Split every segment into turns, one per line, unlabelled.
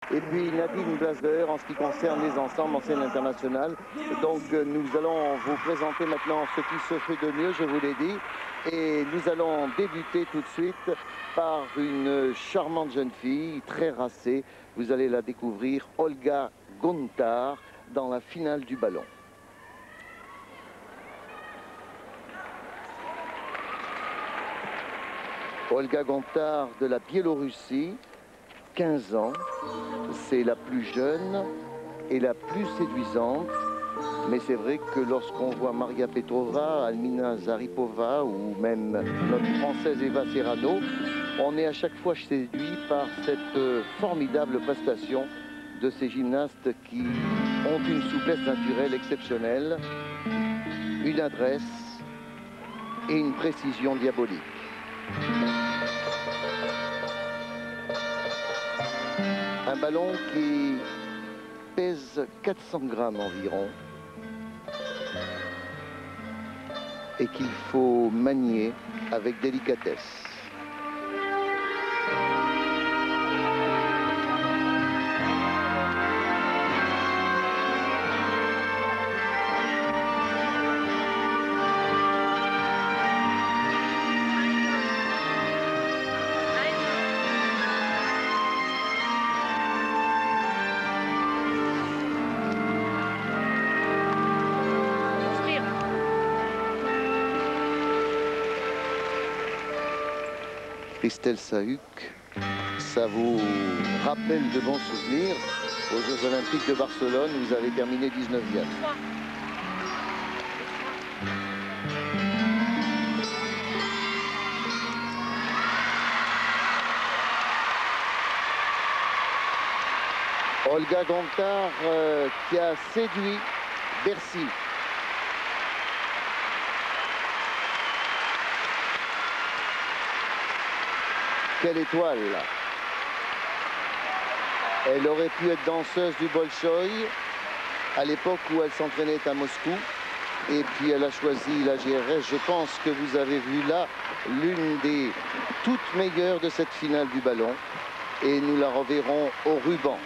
Et puis Nadine Blaser en ce qui concerne les ensembles en scène internationale. Donc nous allons vous présenter maintenant ce qui se fait de mieux, je vous l'ai dit. Et nous allons débuter tout de suite par une charmante jeune fille, très racée. Vous allez la découvrir, Olga Gontar, dans la finale du ballon. Olga Gontar de la Biélorussie, 15 ans. C'est la plus jeune et la plus séduisante. Mais c'est vrai que lorsqu'on voit Maria Petrova, Almina Zaripova ou même notre Française Eva Serrano, on est à chaque fois séduit par cette formidable prestation de ces gymnastes qui ont une souplesse naturelle exceptionnelle, une adresse et une précision diabolique. Un ballon qui pèse 400 grammes environ et qu'il faut manier avec délicatesse. Christelle Sahuc, ça vous rappelle de bons souvenirs. Aux Jeux Olympiques de Barcelone, vous avez terminé 19e. Olga Gontar qui a séduit Bercy. Quelle étoile! Elle aurait pu être danseuse du Bolchoï à l'époque où elle s'entraînait à Moscou. Et puis elle a choisi la GRS. Je pense que vous avez vu là l'une des toutes meilleures de cette finale du ballon. Et nous la reverrons au ruban.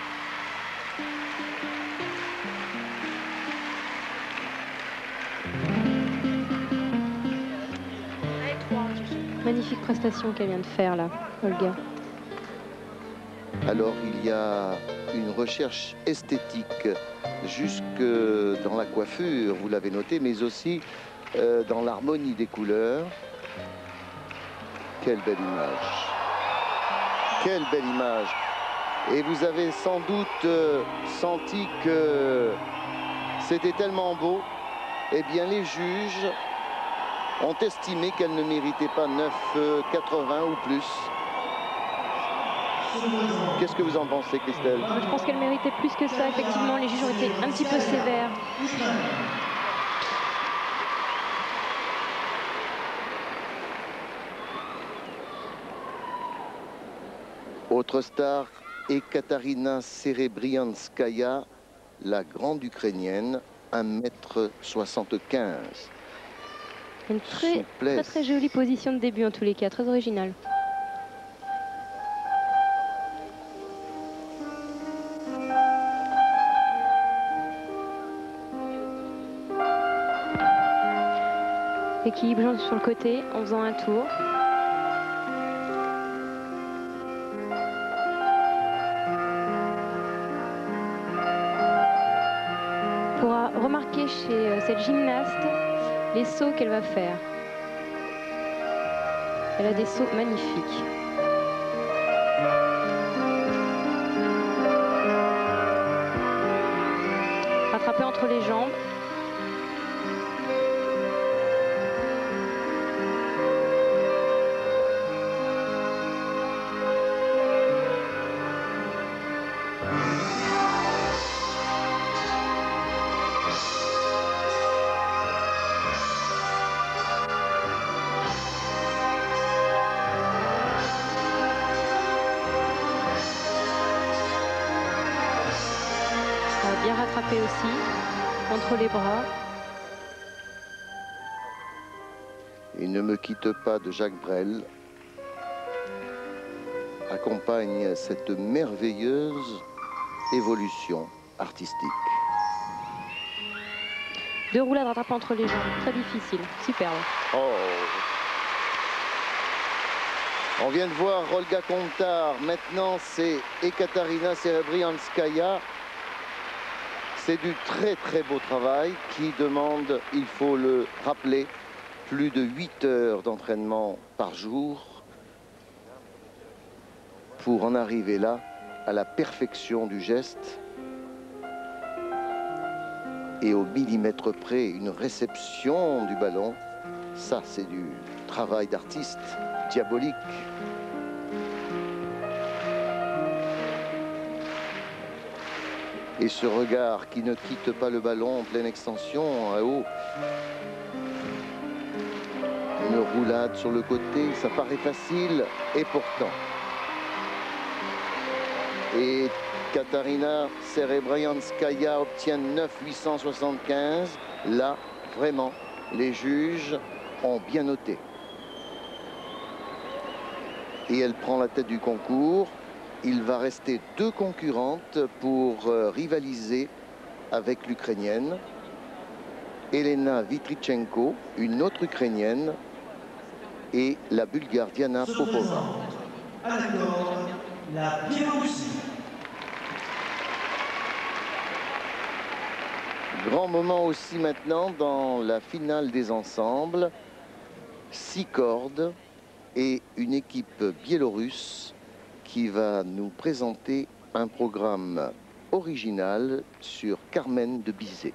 Magnifique prestation qu'elle vient de faire là, Olga.
Alors il y a une recherche esthétique jusque dans la coiffure, vous l'avez noté, mais aussi dans l'harmonie des couleurs. Quelle belle image! Quelle belle image! Et vous avez sans doute senti que c'était tellement beau. Eh bien les juges ont estimé qu'elle ne méritait pas 9,80 ou plus. Qu'est-ce que vous en pensez, Christelle?
Je pense qu'elle méritait plus que ça. Effectivement, les juges ont été un petit peu sévères.
Autre star, Ekaterina Serebrianskaya, la grande ukrainienne, 1,75 m.
Une très jolie position de début en tous les cas, très originale. Équilibrant sur le côté en faisant un tour. On pourra remarquer chez cette gymnaste les sauts qu'elle va faire. Elle a des sauts magnifiques. Rattrapée entre les jambes. Bien rattrapé aussi, entre les bras.
Et ne me quitte pas de Jacques Brel, accompagne cette merveilleuse évolution artistique.
2 roulades rattrapées entre les jambes, très difficile, superbe.
Oh. On vient de voir Olga Kontár, maintenant c'est Ekaterina Serebrianskaya. C'est du très très beau travail qui demande, il faut le rappeler, plus de 8 heures d'entraînement par jour pour en arriver là, à la perfection du geste et au millimètre près, une réception du ballon. Ça, c'est du travail d'artiste diabolique. Et ce regard qui ne quitte pas le ballon en pleine extension, à haut. Une roulade sur le côté, ça paraît facile, et pourtant. Et Katarina Serebrianskaya obtient 9,875. Là, vraiment, les juges ont bien noté. Et elle prend la tête du concours. Il va rester 2 concurrentes pour rivaliser avec l'Ukrainienne. Elena Vitrichenko, une autre Ukrainienne, et la Bulgare Diana Popova.
À l'accord, la Biélorussie.
Grand moment aussi maintenant dans la finale des ensembles. 6 cordes et une équipe biélorusse qui va nous présenter un programme original sur Carmen de Bizet.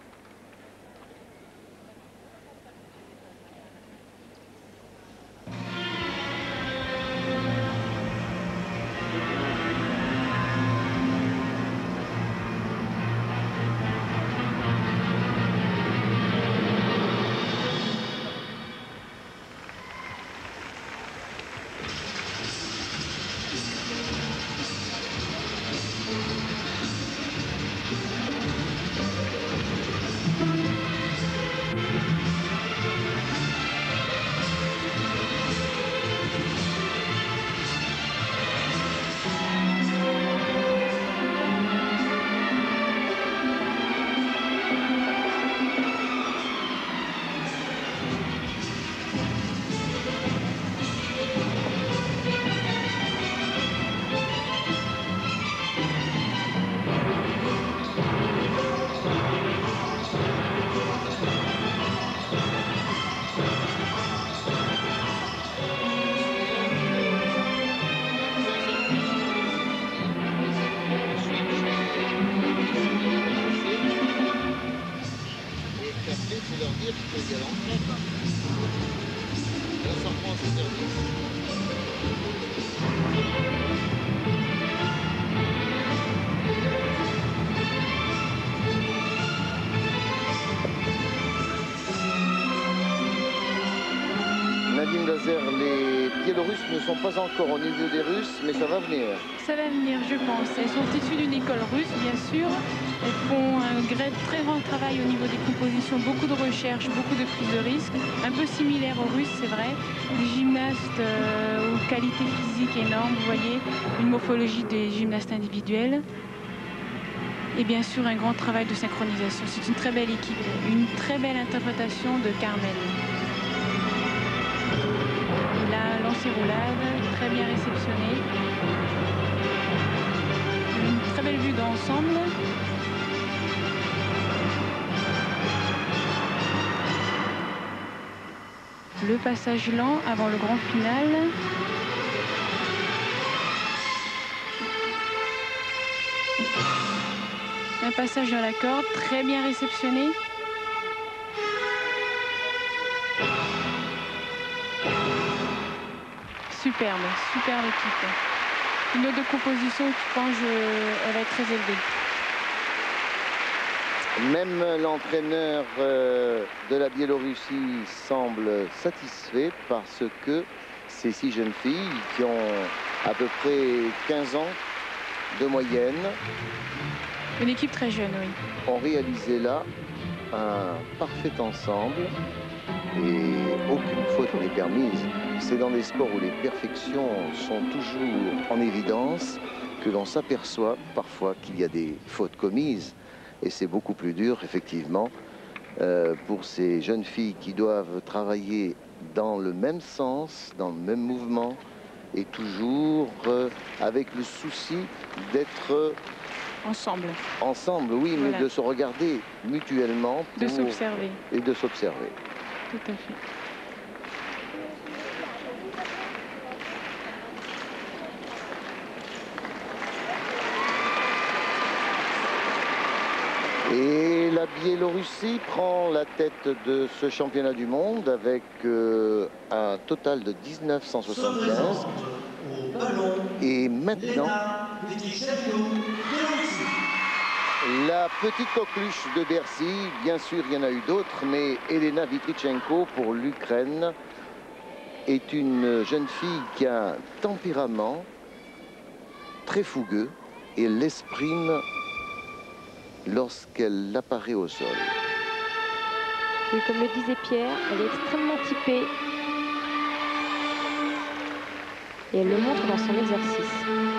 Nadine Glaser, les Biélorusses ne sont pas encore au niveau des Russes, mais ça va venir.
Ça va venir, je pense. Elles sont issues d'une école russe, bien sûr. Elles font un très grand travail au niveau des compositions, beaucoup de recherche, beaucoup de prise de risque, un peu similaire aux Russes, c'est vrai. Des gymnastes aux qualités physiques énormes, vous voyez, une morphologie des gymnastes individuels. Et bien sûr, un grand travail de synchronisation. C'est une très belle équipe, une très belle interprétation de Carmen. La lancée roulade, très bien réceptionnée. Une très belle vue d'ensemble. Le passage lent avant le grand final. Un passage dans la corde, très bien réceptionné. Superbe, superbe équipe. Une note de composition qui, je pense, elle va être très élevée.
Même l'entraîneur de la Biélorussie semble satisfait parce que ces 6 jeunes filles qui ont à peu près 15 ans de moyenne.
Une équipe très jeune, oui.
Ont réalisé là un parfait ensemble et aucune faute n'est permise. C'est dans des sports où les perfections sont toujours en évidence que l'on s'aperçoit parfois qu'il y a des fautes commises. Et c'est beaucoup plus dur, effectivement, pour ces jeunes filles qui doivent travailler dans le même sens, dans le même mouvement, et toujours avec le souci d'être
Ensemble.
ensemble, oui,
Voilà.
mais de se regarder mutuellement
De s'observer.
et de s'observer.
Tout à fait.
Et la Biélorussie prend la tête de ce championnat du monde avec un total de 1975.
Au ballon,
Et maintenant,
Elena Vitrichenko, Biélorussie.
la petite coqueluche de Bercy, bien sûr il y en a eu d'autres, mais Elena Vitrichenko pour l'Ukraine est une jeune fille qui a un tempérament très fougueux et l'exprime lorsqu'elle apparaît au sol.
Et comme le disait Pierre, elle est extrêmement typée. Et elle le montre dans son exercice.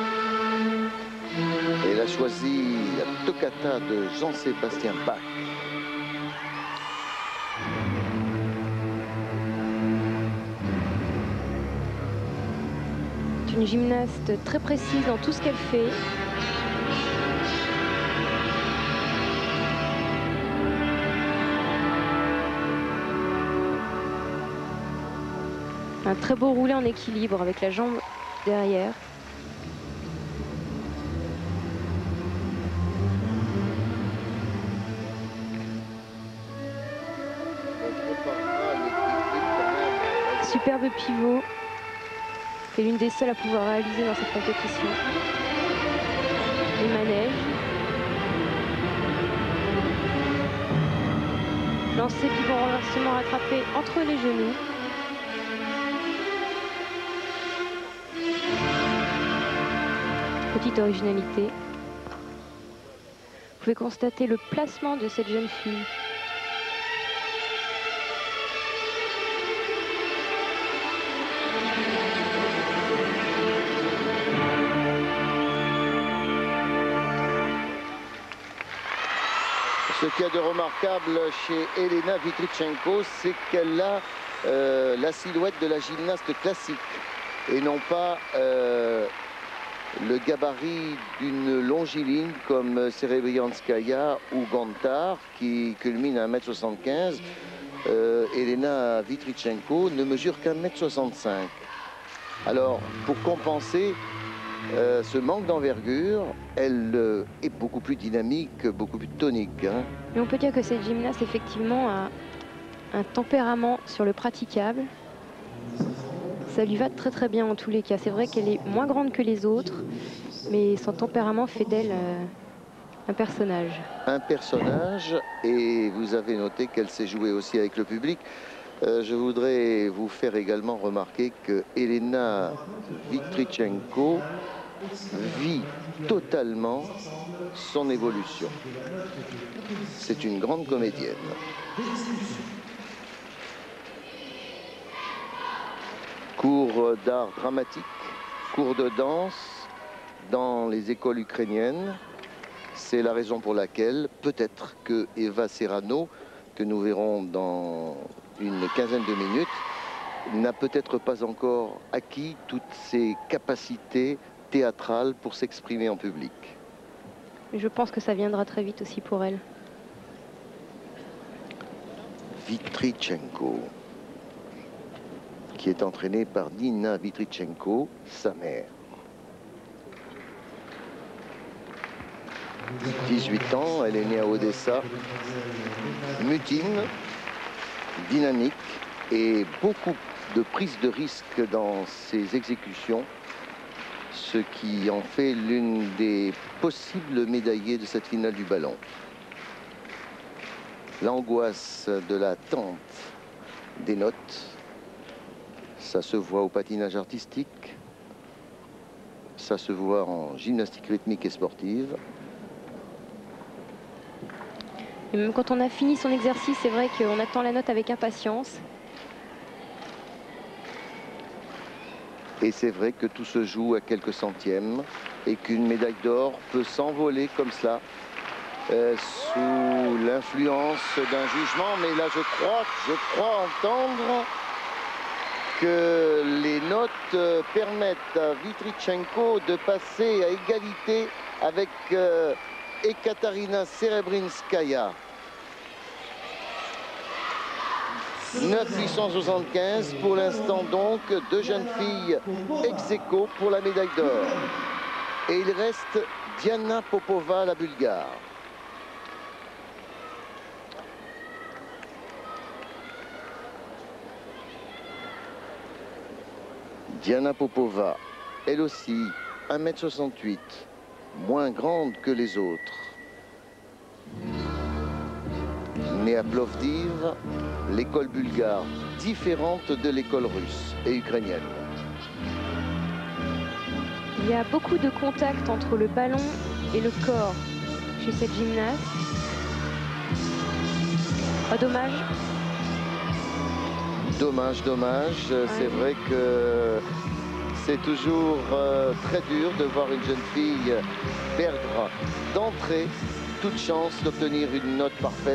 Elle a choisi la toccata de Jean-Sébastien Bach.
C'est une gymnaste très précise dans tout ce qu'elle fait. Un très beau roulé en équilibre avec la jambe derrière. Superbe pivot. C'est l'une des seules à pouvoir réaliser dans cette compétition. Les manèges. Lancer pivot renversement rattrapé entre les genoux. Petite originalité. Vous pouvez constater le placement de cette jeune fille.
Ce qu'il y a de remarquable chez Elena Vitrichenko, c'est qu'elle a la silhouette de la gymnaste classique et non pas le gabarit d'une longiligne comme Serebrianskaya ou Gontard qui culmine à 1m75. Elena Vitrichenko ne mesure qu'à 1m65. Alors, pour compenser ce manque d'envergure, elle est beaucoup plus dynamique, beaucoup plus tonique. Hein.
Mais on peut dire que cette gymnaste, effectivement, a un tempérament sur le praticable. Ça lui va très très bien en tous les cas. C'est vrai qu'elle est moins grande que les autres, mais son tempérament fait d'elle un personnage.
Un personnage, et vous avez noté qu'elle s'est jouée aussi avec le public. Je voudrais vous faire également remarquer que Elena Vitrichenko vit totalement son évolution. C'est une grande comédienne. Cours d'art dramatique, cours de danse dans les écoles ukrainiennes. C'est la raison pour laquelle peut-être que Eva Serrano, que nous verrons dans une quinzaine de minutes, n'a peut-être pas encore acquis toutes ses capacités théâtrales pour s'exprimer en public.
Je pense que ça viendra très vite aussi pour elle.
Vitrichenko, qui est entraînée par Nina Vitrichenko, sa mère. 18 ans, elle est née à Odessa, mutine, dynamique et beaucoup de prise de risque dans ses exécutions, ce qui en fait l'une des possibles médaillées de cette finale du ballon. L'angoisse de l'attente des notes, ça se voit au patinage artistique, ça se voit en gymnastique rythmique et sportive.
Et même quand on a fini son exercice, c'est vrai qu'on attend la note avec impatience.
Et c'est vrai que tout se joue à quelques centièmes et qu'une médaille d'or peut s'envoler comme ça sous l'influence d'un jugement. Mais là, je crois entendre que les notes permettent à Vitrichenko de passer à égalité avec Ekaterina Serebrinskaya. 9,875 pour l'instant, donc 2 jeunes filles ex aequo pour la médaille d'or. Et il reste Diana Popova, la Bulgare. Diana Popova, elle aussi 1,68 m, moins grande que les autres. Née à Plovdiv, l'école bulgare différente de l'école russe et ukrainienne.
Il y a beaucoup de contact entre le ballon et le corps chez cette gymnaste. Oh, dommage.
Dommage. Ouais. C'est vrai que c'est toujours très dur de voir une jeune fille perdre d'entrée toute chance d'obtenir une note parfaite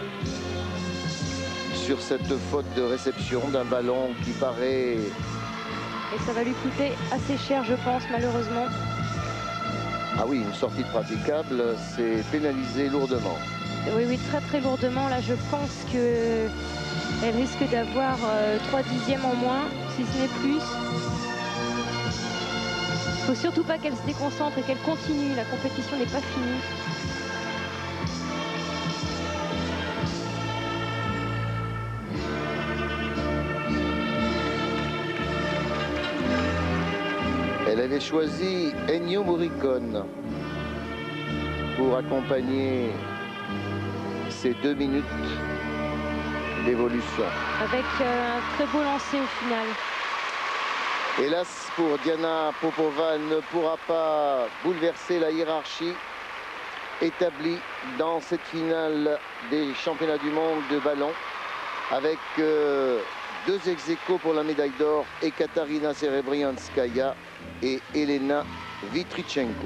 sur cette faute de réception d'un ballon qui paraît...
Et ça va lui coûter assez cher, je pense, malheureusement.
Ah oui, une sortie de praticable, c'est pénalisé lourdement.
Oui, très lourdement. Là, je pense qu'elle risque d'avoir 3 dixièmes en moins, si ce n'est plus. Il ne faut surtout pas qu'elle se déconcentre et qu'elle continue. La compétition n'est pas finie.
Elle avait choisi Ennio Morricone pour accompagner ces 2 minutes d'évolution.
Avec un très beau lancer au final.
Hélas pour Diana Popova, elle ne pourra pas bouleverser la hiérarchie établie dans cette finale des championnats du monde de ballon avec 2 ex aequo pour la médaille d'or, Ekaterina Serebrinskaya et Elena Vitrichenko.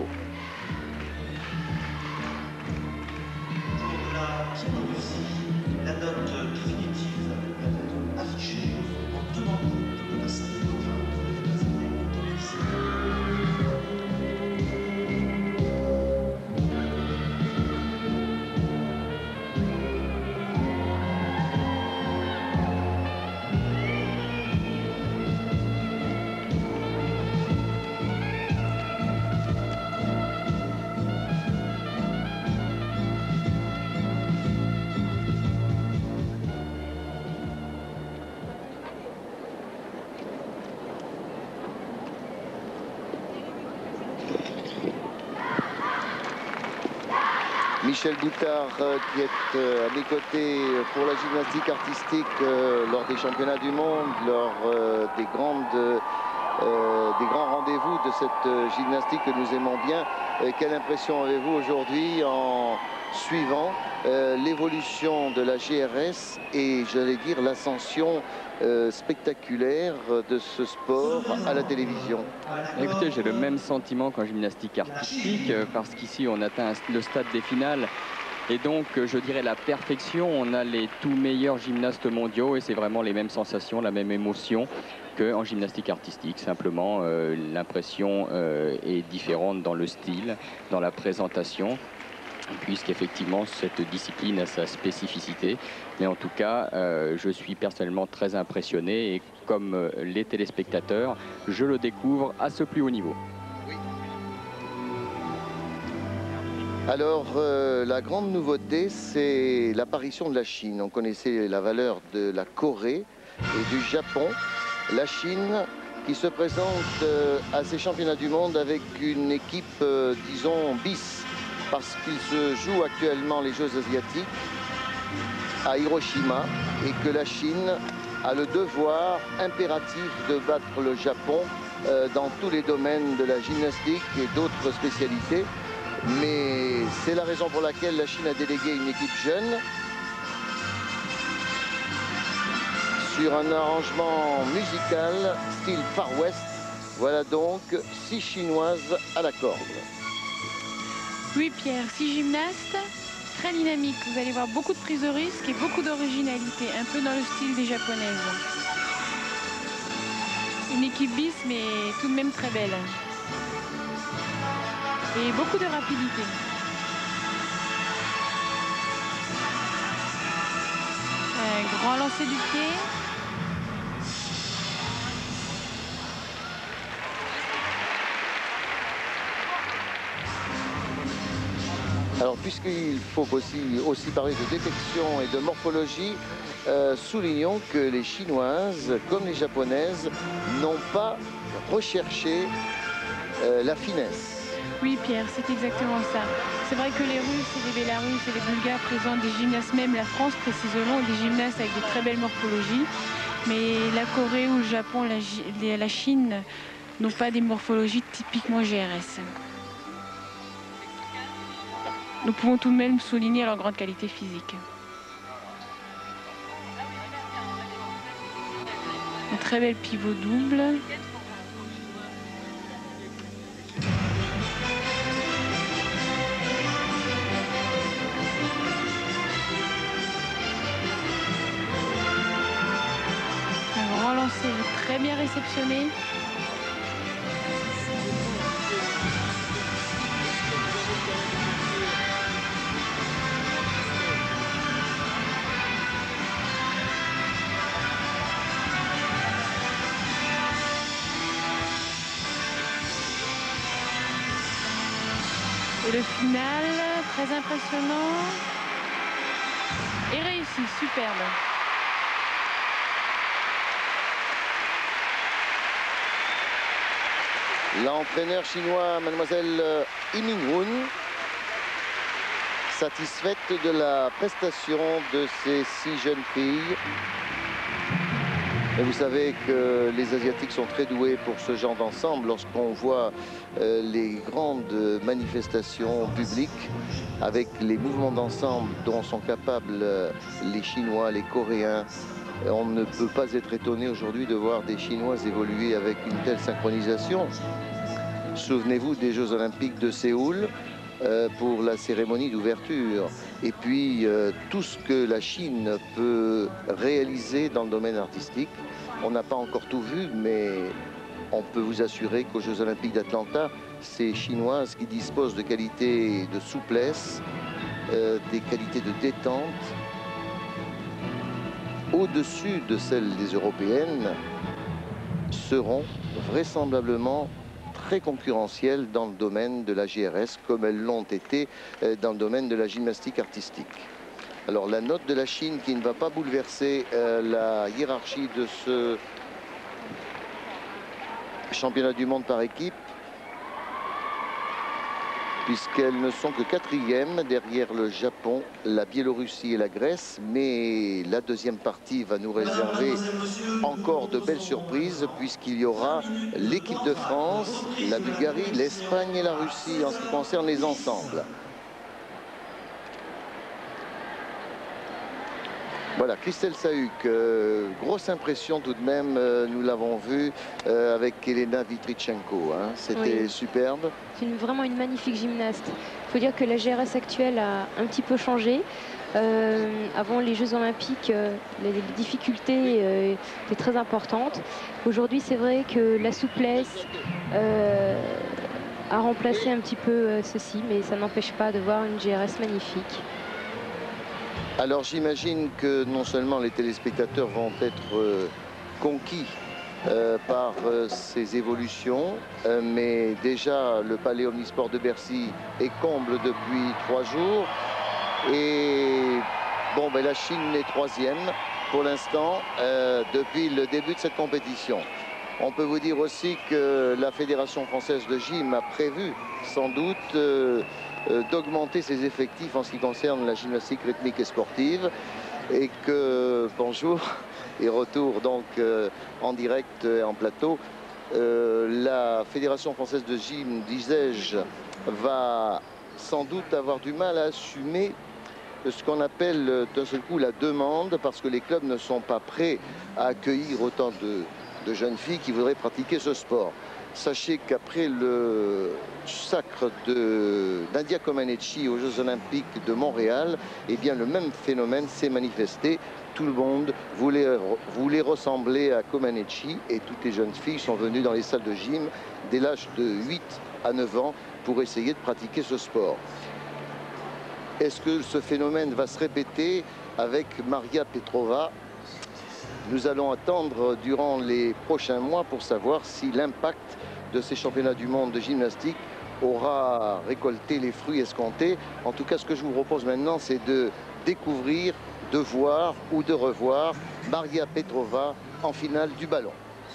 Pour la Biélorussie, la note définitive va être affichée en demandant de la salle de
Michel Boutard qui est à mes côtés pour la gymnastique artistique lors des championnats du monde, lors des grands rendez-vous de cette gymnastique que nous aimons bien. Quelle impression avez-vous aujourd'hui en suivant l'évolution de la GRS et j'allais dire l'ascension spectaculaire de ce sport à la télévision?
Écoutez, j'ai le même sentiment qu'en gymnastique artistique parce qu'ici on atteint le stade des finales et donc je dirais la perfection. On a les tout meilleurs gymnastes mondiaux et c'est vraiment les mêmes sensations, la même émotion qu'en gymnastique artistique. Simplement l'impression est différente dans le style, dans la présentation, puisqu'effectivement cette discipline a sa spécificité. Mais en tout cas, je suis personnellement très impressionné et comme les téléspectateurs, je le découvre à ce plus haut niveau.
Oui. Alors, la grande nouveauté, c'est l'apparition de la Chine. On connaissait la valeur de la Corée et du Japon. La Chine qui se présente à ces championnats du monde avec une équipe, disons, bis, parce qu'il se joue actuellement les Jeux asiatiques à Hiroshima et que la Chine a le devoir impératif de battre le Japon dans tous les domaines de la gymnastique et d'autres spécialités. Mais c'est la raison pour laquelle la Chine a délégué une équipe jeune sur un arrangement musical style Far West Voilà donc 6 Chinoises à la corde.
Oui, Pierre, 6 gymnastes, très dynamiques. Vous allez voir beaucoup de prise de risque et beaucoup d'originalité, un peu dans le style des japonaises. Une équipe bis, mais tout de même très belle. Et beaucoup de rapidité. Un grand lancer du pied.
Alors, puisqu'il faut aussi parler de détection et de morphologie, soulignons que les Chinoises, comme les Japonaises, n'ont pas recherché la finesse.
Oui, Pierre, c'est exactement ça. C'est vrai que les Russes et les Bélarusses et les Bulgares présentent des gymnastes, même la France précisément, des gymnastes avec des très belles morphologies. Mais la Corée ou le Japon, la Chine n'ont pas des morphologies typiquement GRS. Nous pouvons tout de même souligner leur grande qualité physique. Un très bel pivot double. Un grand lancer très bien réceptionné. Et le final, très impressionnant. Et réussi, superbe.
L'entraîneur chinois, mademoiselle Yiming-hun, satisfaite de la prestation de ces 6 jeunes filles. Et vous savez que les Asiatiques sont très doués pour ce genre d'ensemble. Lorsqu'on voit les grandes manifestations publiques avec les mouvements d'ensemble dont sont capables les Chinois, les Coréens, on ne peut pas être étonné aujourd'hui de voir des Chinoises évoluer avec une telle synchronisation. Souvenez-vous des Jeux Olympiques de Séoul pour la cérémonie d'ouverture. Et puis tout ce que la Chine peut réaliser dans le domaine artistique. On n'a pas encore tout vu, mais on peut vous assurer qu'aux Jeux Olympiques d'Atlanta, ces Chinoises qui disposent de qualités de souplesse, des qualités de détente, au-dessus de celles des Européennes, seront vraisemblablement très concurrentielles dans le domaine de la GRS, comme elles l'ont été dans le domaine de la gymnastique artistique. Alors la note de la Chine qui ne va pas bouleverser la hiérarchie de ce championnat du monde par équipe, puisqu'elles ne sont que 4e derrière le Japon, la Biélorussie et la Grèce. Mais la deuxième partie va nous réserver encore de belles surprises, puisqu'il y aura l'équipe de France, la Bulgarie, l'Espagne et la Russie en ce qui concerne les ensembles. Voilà, Christelle Sahuc, grosse impression tout de même, nous l'avons vu avec Elena Vitrichenko, hein. C'était oui, superbe.
C'est vraiment une magnifique gymnaste. Il faut dire que la GRS actuelle a un petit peu changé. Avant les Jeux Olympiques, les difficultés étaient très importantes. Aujourd'hui, c'est vrai que la souplesse a remplacé un petit peu ceci, mais ça n'empêche pas de voir une GRS magnifique.
Alors j'imagine que non seulement les téléspectateurs vont être conquis par ces évolutions, mais déjà le Palais Omnisport de Bercy est comble depuis 3 jours. Et bon, ben, la Chine est 3e pour l'instant depuis le début de cette compétition. On peut vous dire aussi que la Fédération française de gym a prévu sans doute d'augmenter ses effectifs en ce qui concerne la gymnastique rythmique et sportive, et que bonjour et retour donc en direct et en plateau, la Fédération française de gym, disais-je, va sans doute avoir du mal à assumer ce qu'on appelle d'un seul coup la demande, parce que les clubs ne sont pas prêts à accueillir autant de jeunes filles qui voudraient pratiquer ce sport. Sachez qu'après le sacre de Nadia Comaneci aux Jeux Olympiques de Montréal, eh bien, le même phénomène s'est manifesté. Tout le monde voulait ressembler à Comaneci et toutes les jeunes filles sont venues dans les salles de gym dès l'âge de 8 à 9 ans pour essayer de pratiquer ce sport. Est-ce que ce phénomène va se répéter avec Maria Petrova? Nous allons attendre durant les prochains mois pour savoir si l'impact de ces championnats du monde de gymnastique aura récolté les fruits escomptés. En tout cas, ce que je vous propose maintenant, c'est de découvrir, de voir ou de revoir Maria Petrova en finale du ballon.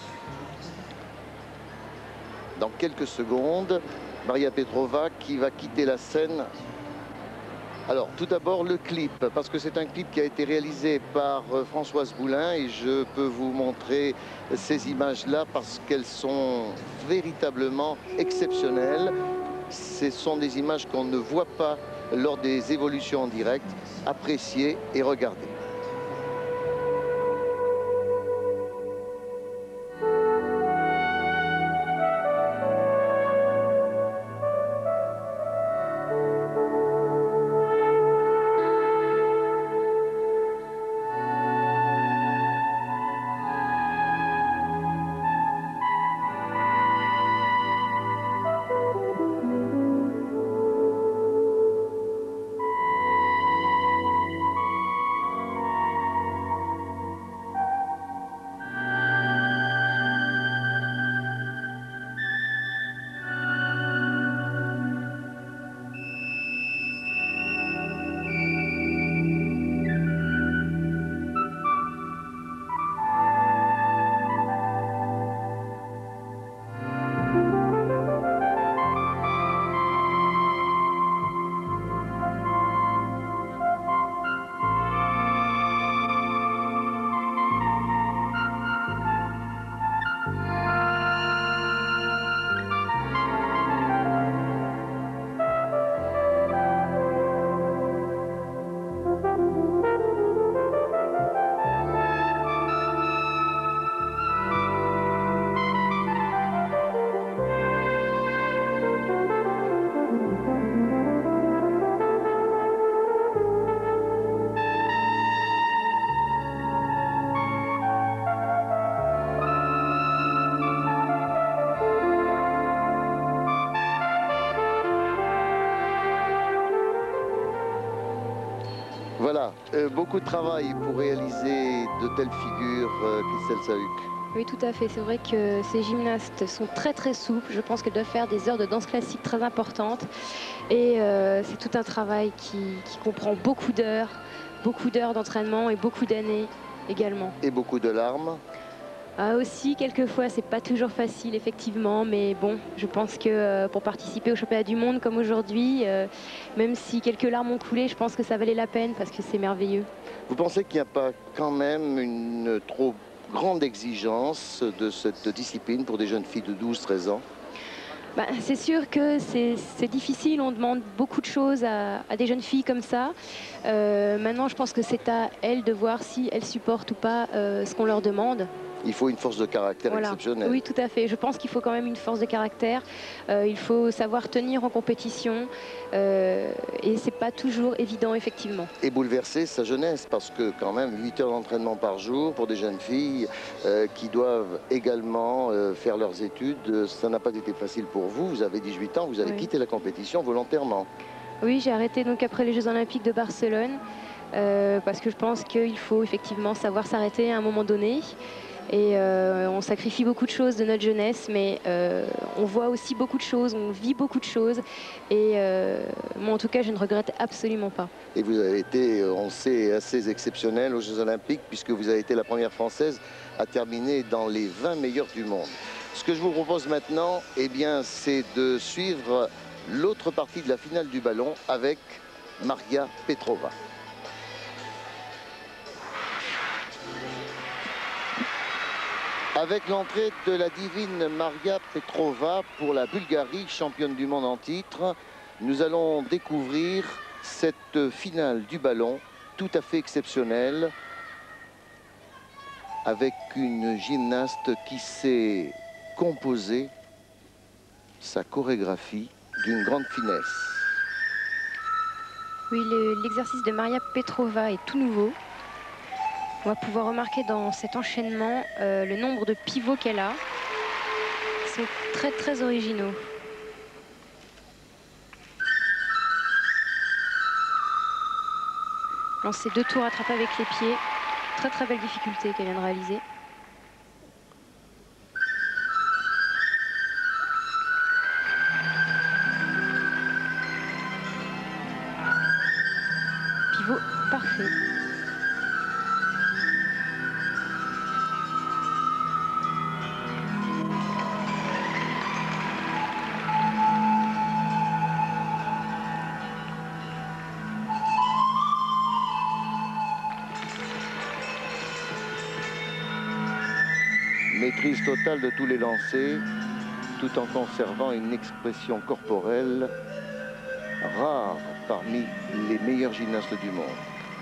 Dans quelques secondes, Maria Petrova qui va quitter la scène. Alors, tout d'abord, le clip, parce que c'est un clip qui a été réalisé par Françoise Boulin et je peux vous montrer ces images-là parce qu'elles sont véritablement exceptionnelles. Ce sont des images qu'on ne voit pas lors des évolutions en direct. Appréciez et regardez. Voilà, beaucoup de travail pour réaliser de telles figures, Christelle Sahuc.
Oui, tout à fait. C'est vrai que ces gymnastes sont très très souples. Je pense qu'elles doivent faire des heures de danse classique très importantes. Et c'est tout un travail qui comprend beaucoup d'heures d'entraînement et beaucoup d'années également.
Et beaucoup de larmes.
Ah, aussi, quelquefois, c'est pas toujours facile, effectivement, mais bon, je pense que pour participer au championnat du monde comme aujourd'hui, même si quelques larmes ont coulé, je pense que ça valait la peine parce que c'est merveilleux.
Vous pensez qu'il n'y a pas quand même une trop grande exigence de cette discipline pour des jeunes filles de 12-13 ans?
Bah, c'est sûr que c'est difficile, on demande beaucoup de choses à des jeunes filles comme ça. Maintenant, je pense que c'est à elles de voir si elles supportent ou pas ce qu'on leur demande.
Il faut une force de caractère exceptionnelle.
Oui, tout à fait. Je pense qu'il faut quand même une force de caractère. Il faut savoir tenir en compétition. Et c'est pas toujours évident, effectivement.
Et bouleverser sa jeunesse, parce que quand même 8 heures d'entraînement par jour pour des jeunes filles qui doivent également faire leurs études, ça n'a pas été facile pour vous. Vous avez 18 ans, vous avez quitté la compétition volontairement. Oui,
j'ai arrêté donc après les Jeux Olympiques de Barcelone. Parce que je pense qu'il faut effectivement savoir s'arrêter à un moment donné. Et on sacrifie beaucoup de choses de notre jeunesse, mais on voit aussi beaucoup de choses, on vit beaucoup de choses. Et moi, en tout cas, je ne regrette absolument pas.
Et vous avez été, on sait, assez exceptionnelle aux Jeux Olympiques, puisque vous avez été la première Française à terminer dans les 20 meilleurs du monde. Ce que je vous propose maintenant, eh bien, c'est de suivre l'autre partie de la finale du ballon avec Maria Petrova. Avec l'entrée de la divine Maria Petrova pour la Bulgarie, championne du monde en titre, nous allons découvrir cette finale du ballon tout à fait exceptionnelle avec une gymnaste qui s'est composée sa chorégraphie d'une grande finesse.
Oui, l'exercice de Maria Petrova est tout nouveau. On va pouvoir remarquer dans cet enchaînement le nombre de pivots qu'elle a. Ils sont très très originaux. Lancer 2 tours attrapés avec les pieds. Très très belle difficulté qu'elle vient de réaliser. Pivot parfait.
Maîtrise totale de tous les lancers, tout en conservant une expression corporelle rare parmi les meilleurs gymnastes du monde.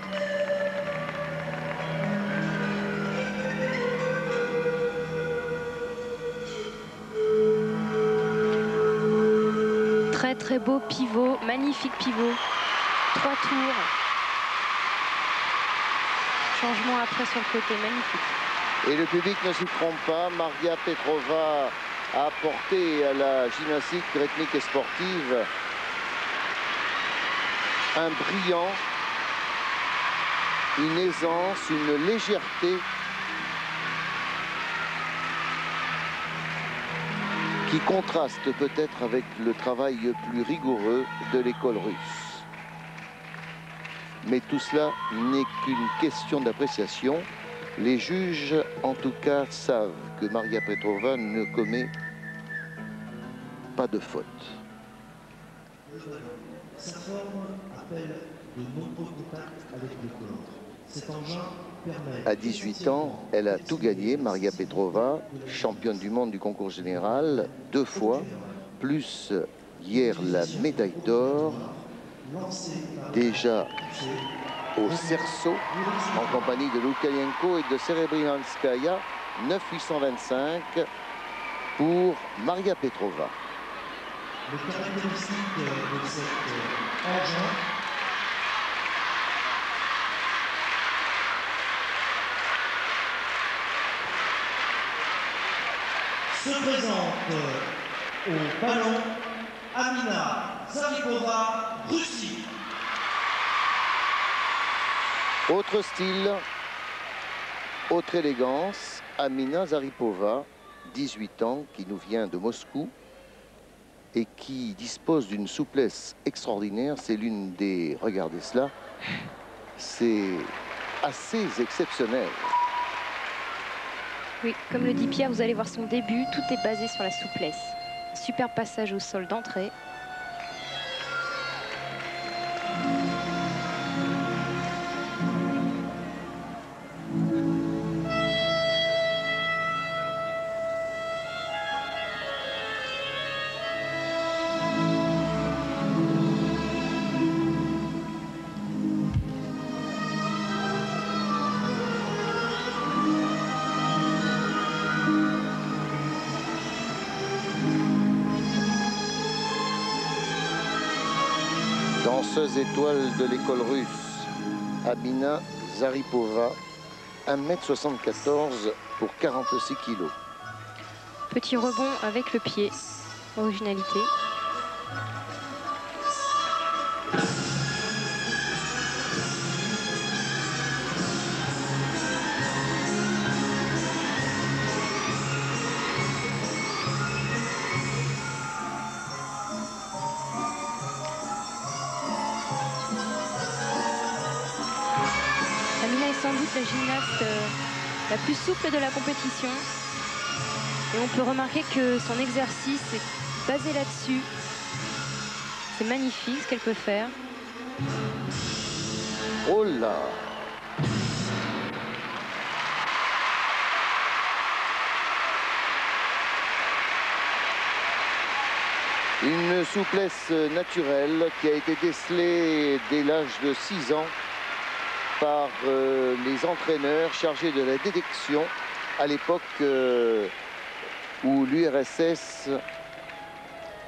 Très très beau pivot, magnifique pivot. 3 tours. Changement après sur le côté, magnifique.
Et le public ne s'y trompe pas. Maria Petrova a apporté à la gymnastique rythmique et sportive un brillant, une aisance, une légèreté qui contraste peut-être avec le travail plus rigoureux de l'école russe. Mais tout cela n'est qu'une question d'appréciation. Les juges, en tout cas, savent que Maria Petrova ne commet pas de faute.
Sa forme appelle de nombreux contacts avec le corps. Cet engin permet...
À 18 ans, elle a tout gagné, Maria Petrova, championne du monde du concours général, 2 fois, plus hier la médaille d'or, déjà au cerceau, en compagnie de Lukayenko et de Serebrinskaya, 9,825 pour Maria Petrova.
Les caractéristiques de cet engin se présente au ballon Amina Zaripova, Russie.
Autre style, autre élégance, Amina Zaripova, 18 ans, qui nous vient de Moscou et qui dispose d'une souplesse extraordinaire. C'est l'une des... Regardez cela, c'est assez exceptionnel.
Oui, comme le dit Pierre, vous allez voir son début, tout est basé sur la souplesse. Super passage au sol d'entrée.
Danseuse étoile de l'école russe, Amina Zaripova, 1,74 m pour 46 kg.
Petit rebond avec le pied, originalité. Amina est sans doute la gymnaste la plus souple de la compétition. Et on peut remarquer que son exercice est basé là-dessus. C'est magnifique ce qu'elle peut faire.
Oh là! Une souplesse naturelle qui a été décelée dès l'âge de 6 ans par les entraîneurs chargés de la détection à l'époque où l'URSS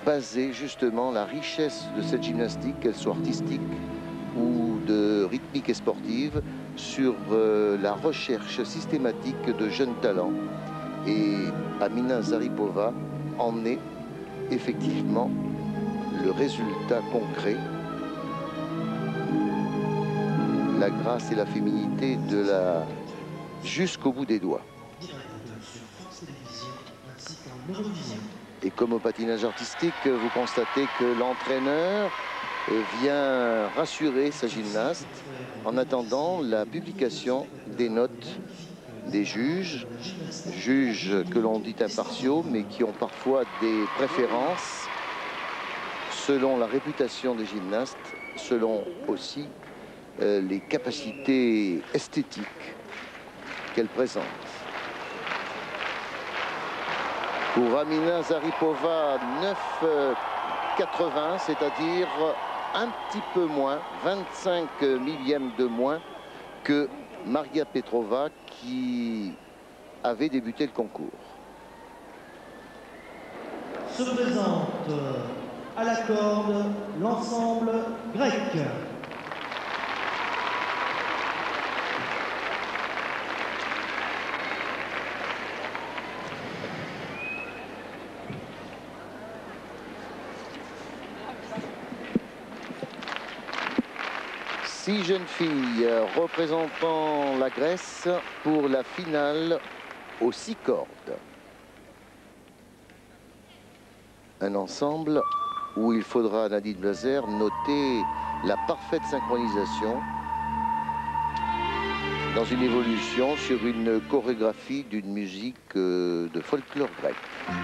baser justement la richesse de cette gymnastique, qu'elle soit artistique ou de rythmique et sportive, sur la recherche systématique de jeunes talents. Et Amina Zaripova en est effectivement le résultat concret. La grâce et la féminité de la jusqu'au bout des doigts. Et comme au patinage artistique, vous constatez que l'entraîneur vient rassurer sa gymnaste en attendant la publication des notes des juges que l'on dit impartiaux, mais qui ont parfois des préférences selon la réputation des gymnastes, selon aussi les capacités esthétiques qu'elle présente. Pour Amina Zaripova, 9,80, c'est-à-dire un petit peu moins, 25 millièmes de moins que Maria Petrova qui avait débuté le concours.
Se présente à la corde l'ensemble grec.
Six jeunes filles représentant la Grèce pour la finale aux 6 cordes. Un ensemble où il faudra, Nadine Blazer, noter la parfaite synchronisation dans une évolution sur une chorégraphie d'une musique de folklore grec.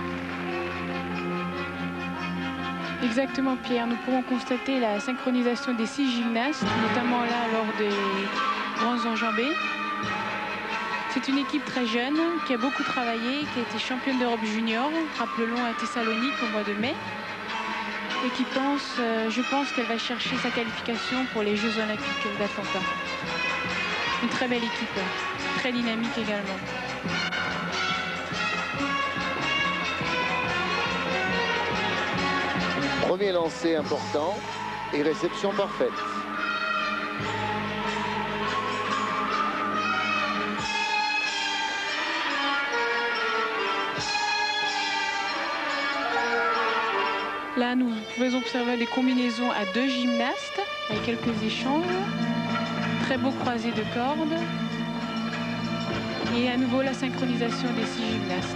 Exactement, Pierre. Nous pourrons constater la synchronisation des 6 gymnastes, notamment là lors des grands enjambées. C'est une équipe très jeune qui a beaucoup travaillé, qui a été championne d'Europe junior, rappelons à Thessalonique au mois de mai, et qui pense, je pense qu'elle va chercher sa qualification pour les Jeux Olympiques d'Atlanta. Une très belle équipe, très dynamique également.
Premier lancer important et réception parfaite.
Là, nous pouvons observer des combinaisons à 2 gymnastes, avec quelques échanges. Très beau croisé de cordes. Et à nouveau la synchronisation des 6 gymnastes.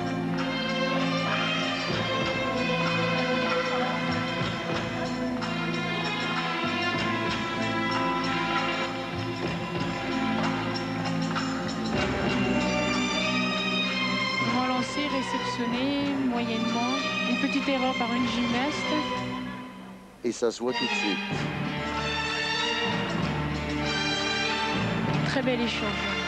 Grand lancé réceptionné moyennement. Une petite erreur par une gymnaste.
Et ça se voit tout de suite.
Très bel échange.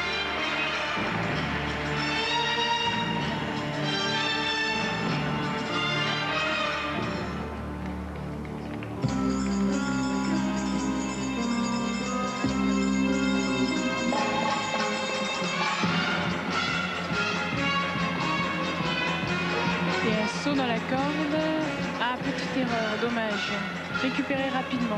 Et un saut dans la corde. Ah, petite erreur, dommage. Récupérer rapidement.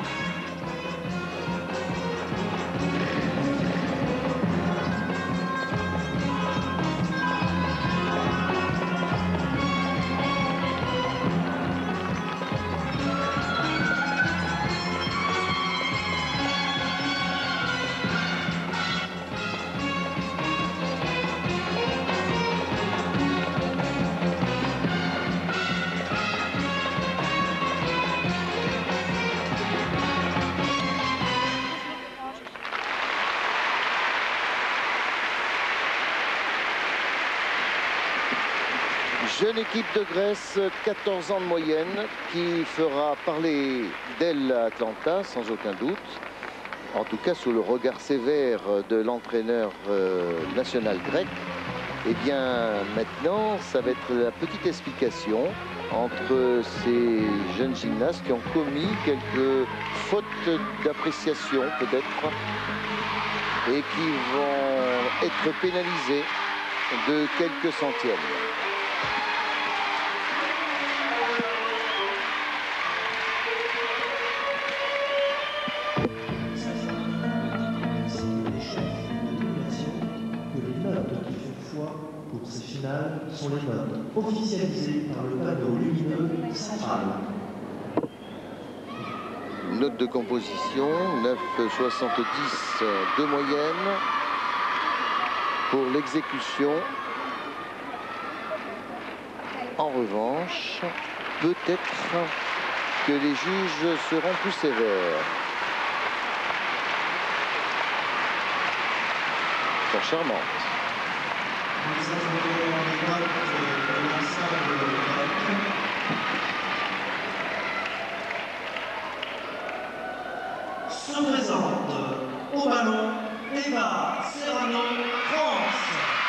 Jeune équipe de Grèce, 14 ans de moyenne, qui fera parler d'elle à Atlanta, sans aucun doute. En tout cas, sous le regard sévère de l'entraîneur national grec. Et bien, maintenant, ça va être la petite explication entre ces jeunes gymnastes qui ont commis quelques fautes d'appréciation, peut-être, et qui vont être pénalisés de quelques centièmes.
sont les notes officialisées par le panneau lumineux central.
Note de composition, 9,70 de moyenne. Pour l'exécution, en revanche, peut-être que les juges seront plus sévères. Sont charmantes.
Se présente au ballon Eva Serrano, France.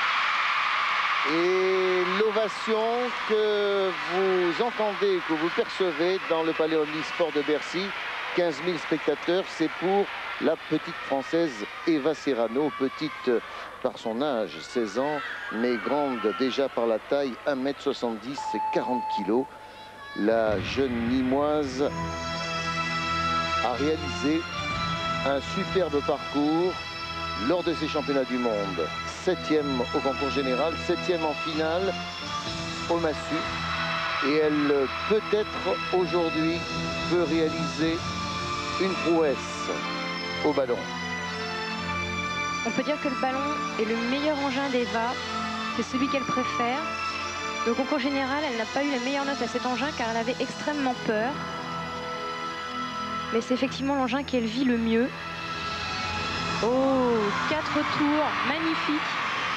Et l'ovation que vous entendez, que vous percevez dans le Palais Omnisport de Bercy, 15 000 spectateurs, c'est pour la petite Française Eva Serrano, petite par son âge, 16 ans, mais grande déjà par la taille, 1,70 m et 40 kg. La jeune Nîmoise a réalisé un superbe parcours lors de ces championnats du monde. 7e au concours général, 7e en finale au massue. Et elle peut-être aujourd'hui peut réaliser une prouesse au ballon.
On peut dire que le ballon est le meilleur engin d'Eva. C'est celui qu'elle préfère. Au concours général, elle n'a pas eu la meilleure note à cet engin car elle avait extrêmement peur. Mais c'est effectivement l'engin qu'elle vit le mieux. Oh, 4 tours, magnifique.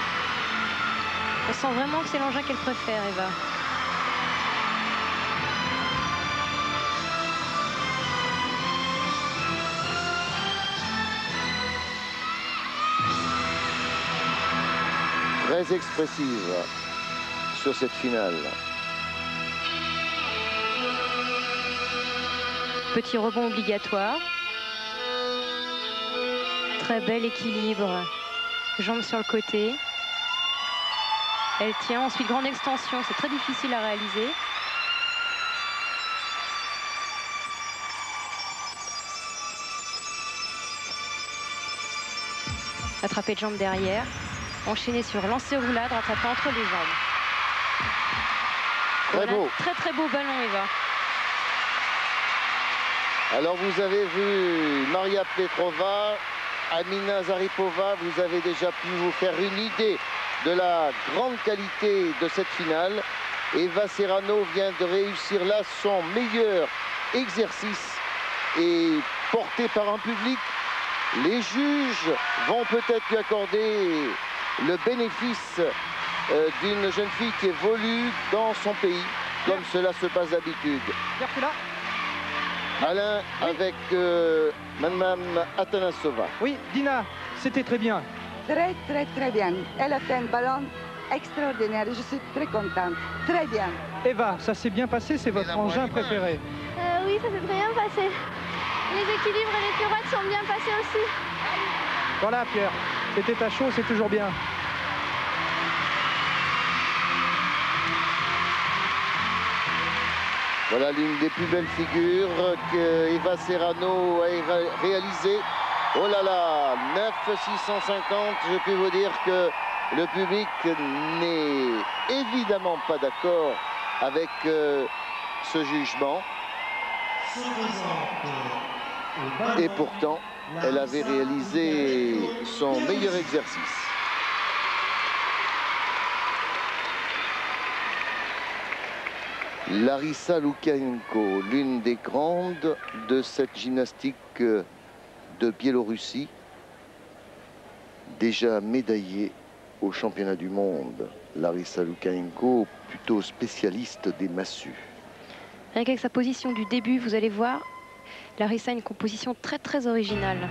On sent vraiment que c'est l'engin qu'elle préfère, Eva.
Très expressive sur cette finale.
Petit rebond obligatoire. Très bel équilibre. Jambes sur le côté. Elle tient. Ensuite, grande extension. C'est très difficile à réaliser. Attraper de jambe derrière. Enchaîner sur lancer roulade, rattraper entre les jambes.
Très beau.
Très très beau ballon, Eva.
Alors vous avez vu Maria Petrova, Amina Zaripova, vous avez déjà pu vous faire une idée de la grande qualité de cette finale. Eva Serrano vient de réussir là son meilleur exercice et porté par un public. Les juges vont peut-être lui accorder le bénéfice d'une jeune fille qui évolue dans son pays, comme cela se passe d'habitude. Alain, oui. Avec Mme Atanasova.
Oui, Dina, c'était très bien.
Très, très, très bien. Elle a fait un ballon extraordinaire. Je suis très contente. Très bien.
Eva, ça s'est bien passé, c'est votre engin préféré?
Oui, ça s'est très bien passé. Les équilibres et les pirouettes sont bien passés aussi.
Voilà, Pierre. C'était à chaud, c'est toujours bien.
Voilà l'une des plus belles figures que Eva Serrano a réalisées. Oh là là, 9,650. Je peux vous dire que le public n'est évidemment pas d'accord avec ce jugement. Et pourtant, elle avait réalisé son meilleur exercice. Larissa Lukaenko, l'une des grandes de cette gymnastique de Biélorussie, déjà médaillée au championnat du monde. Larissa Lukaenko, plutôt spécialiste des massues.
Rien qu'avec sa position du début, vous allez voir, Larissa a une composition très très originale.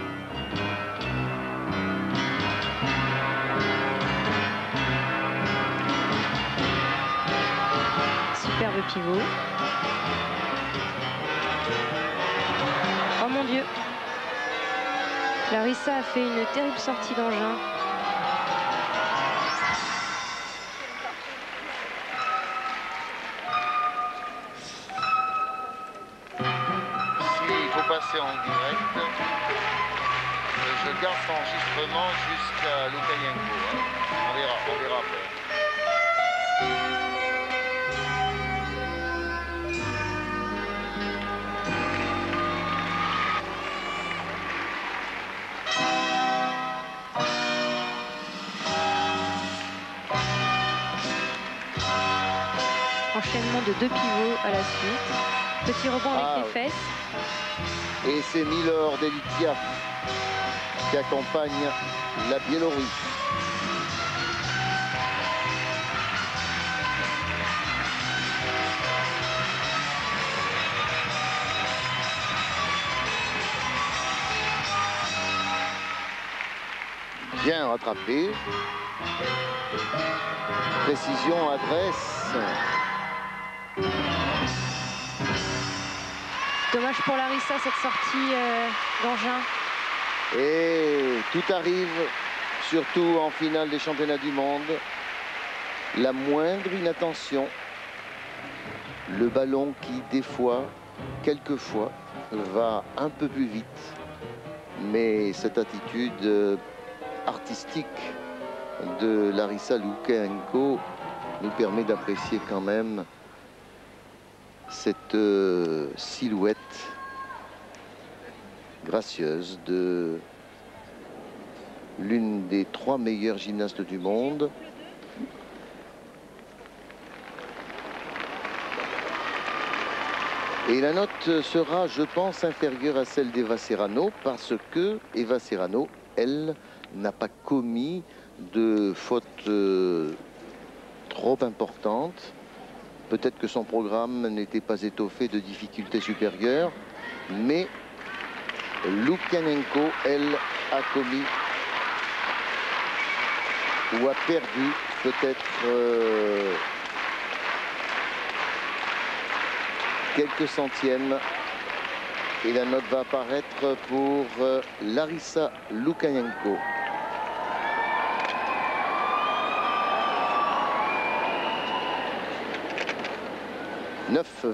Superbe pivot. Oh mon Dieu. Larissa a fait une terrible sortie d'engin.
Il faut passer en direct. Je garde cet enregistrement jusqu'à Lukaenko. On verra après.
Enchaînement de 2 pivots à la suite. Petit rebond avec les fesses.
Et c'est Milor Delitiaf qui accompagne la Biélorusse. Bien rattrapé. Précision, adresse.
Dommage pour Larissa cette sortie d'engin.
Et tout arrive, surtout en finale des championnats du monde. La moindre inattention. Le ballon qui, des fois, quelquefois, va un peu plus vite. Mais cette attitude artistique de Larissa Lukenko nous permet d'apprécier quand même cette silhouette gracieuse de l'une des 3 meilleures gymnastes du monde. Et la note sera, je pense, inférieure à celle d'Eva Serrano parce que Eva Serrano, elle, n'a pas commis de faute trop importante. Peut-être que son programme n'était pas étoffé de difficultés supérieures, mais Lukianenko, elle, a commis ou a perdu peut-être quelques centièmes. Et la note va apparaître pour Larissa Lukianenko. « 9-20. »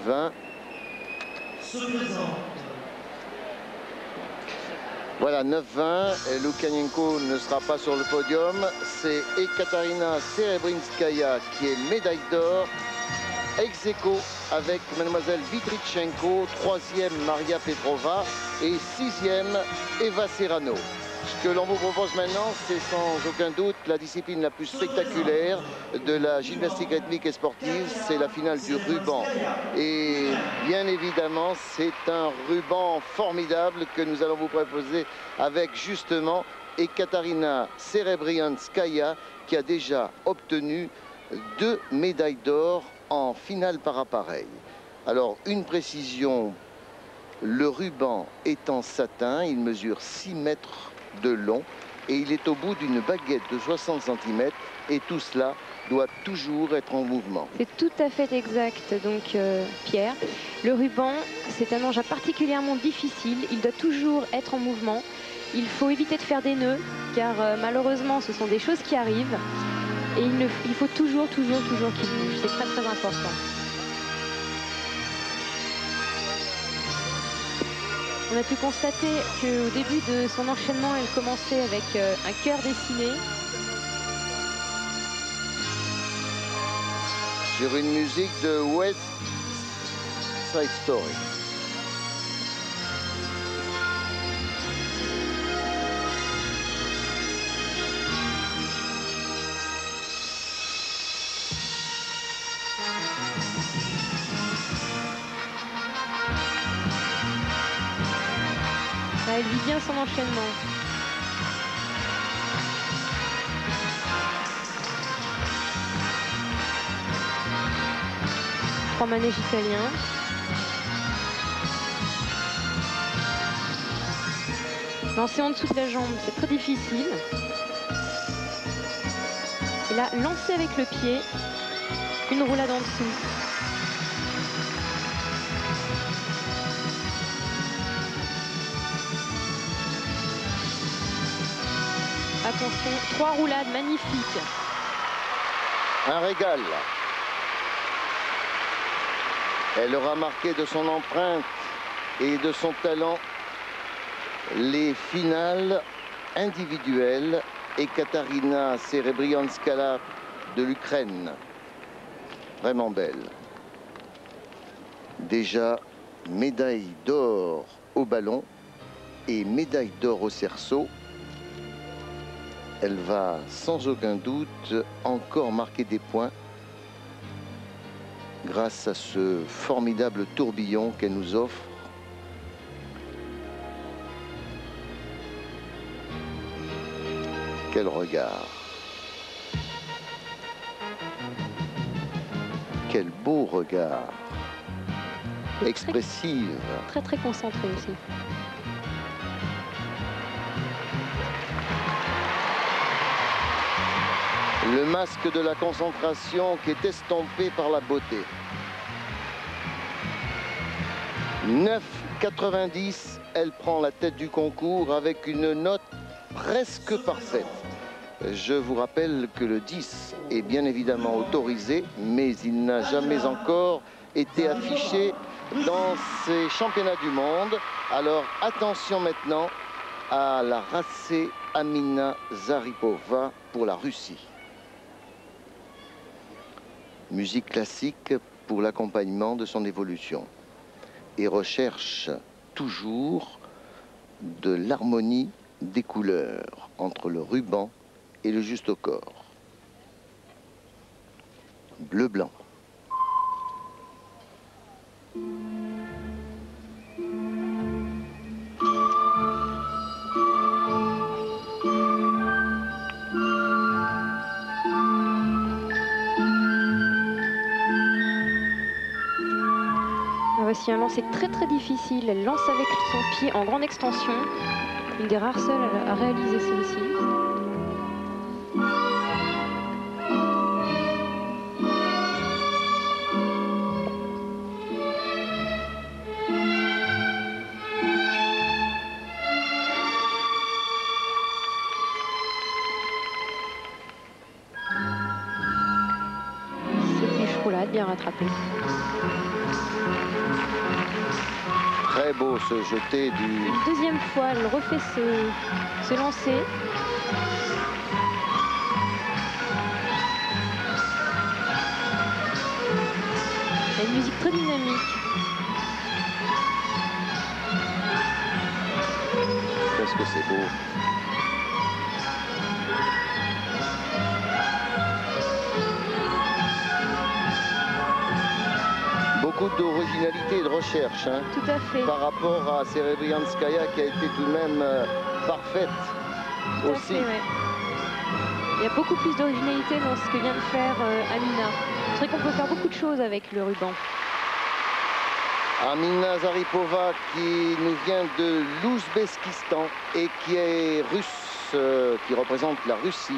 Voilà, 9-20. Lukianenko ne sera pas sur le podium. C'est Ekaterina Serebrinskaya qui est médaille d'or. Ex aequo avec mademoiselle Vitrichenko, 3e Maria Petrova et 6e Eva Serrano. Ce que l'on vous propose maintenant, c'est sans aucun doute la discipline la plus spectaculaire de la gymnastique rythmique et sportive, c'est la finale du ruban. Et bien évidemment, c'est un ruban formidable que nous allons vous proposer avec justement Ekaterina Serebrianskaya qui a déjà obtenu 2 médailles d'or en finale par appareil. Alors, une précision, le ruban est en satin, il mesure 6 mètres de long et il est au bout d'une baguette de 60 cm et tout cela doit toujours être en mouvement.
C'est tout à fait exact, donc Pierre. Le ruban, c'est un engin particulièrement difficile, il doit toujours être en mouvement. Il faut éviter de faire des nœuds car malheureusement ce sont des choses qui arrivent. Et il faut toujours qu'il bouge. C'est très très important. On a pu constater qu'au début de son enchaînement, elle commençait avec un cœur dessiné.
Sur une musique de West Side Story.
Elle vit bien son enchaînement. Trois manèges italiens. Lancer en dessous de la jambe, c'est très difficile. Et là, lancer avec le pied, une roulade en dessous. Attention, 3 roulades magnifiques.
Un régal. Elle aura marqué de son empreinte et de son talent les finales individuelles. Ekaterina Serebrianskaya de l'Ukraine vraiment belle. Déjà, médaille d'or au ballon et médaille d'or au cerceau. Elle va sans aucun doute encore marquer des points grâce à ce formidable tourbillon qu'elle nous offre. Quel regard! Quel beau regard! Expressive.
Très très concentrée aussi.
Le masque de la concentration qui est estompé par la beauté. 9,90, elle prend la tête du concours avec une note presque parfaite. Je vous rappelle que le 10 est bien évidemment autorisé, mais il n'a jamais encore été affiché dans ces championnats du monde. Alors attention maintenant à la racée Amina Zaripova pour la Russie. Musique classique pour l'accompagnement de son évolution. Et recherche toujours de l'harmonie des couleurs entre le ruban et le juste au corps. Bleu-blanc.
Voici un lancer très très difficile. Elle lance avec son pied en grande extension. Une des rares seules à réaliser celle-ci. C'est du chocolat bien rattrapé.
Très beau ce jeté du...
Une deuxième fois, elle refait ce lancer. Il y a une musique très dynamique.
Qu'est-ce que c'est beau. Beaucoup d'originalité et de recherche
Tout à fait.
par rapport à Serebrianskaya qui a été tout de même parfaite
Tout à
aussi.
fait, ouais. Il y a beaucoup plus d'originalité dans ce que vient de faire Amina. C'est vrai qu'on peut faire beaucoup de choses avec le ruban.
Amina Zaripova qui nous vient de l'Ouzbékistan et qui est russe, qui représente la Russie.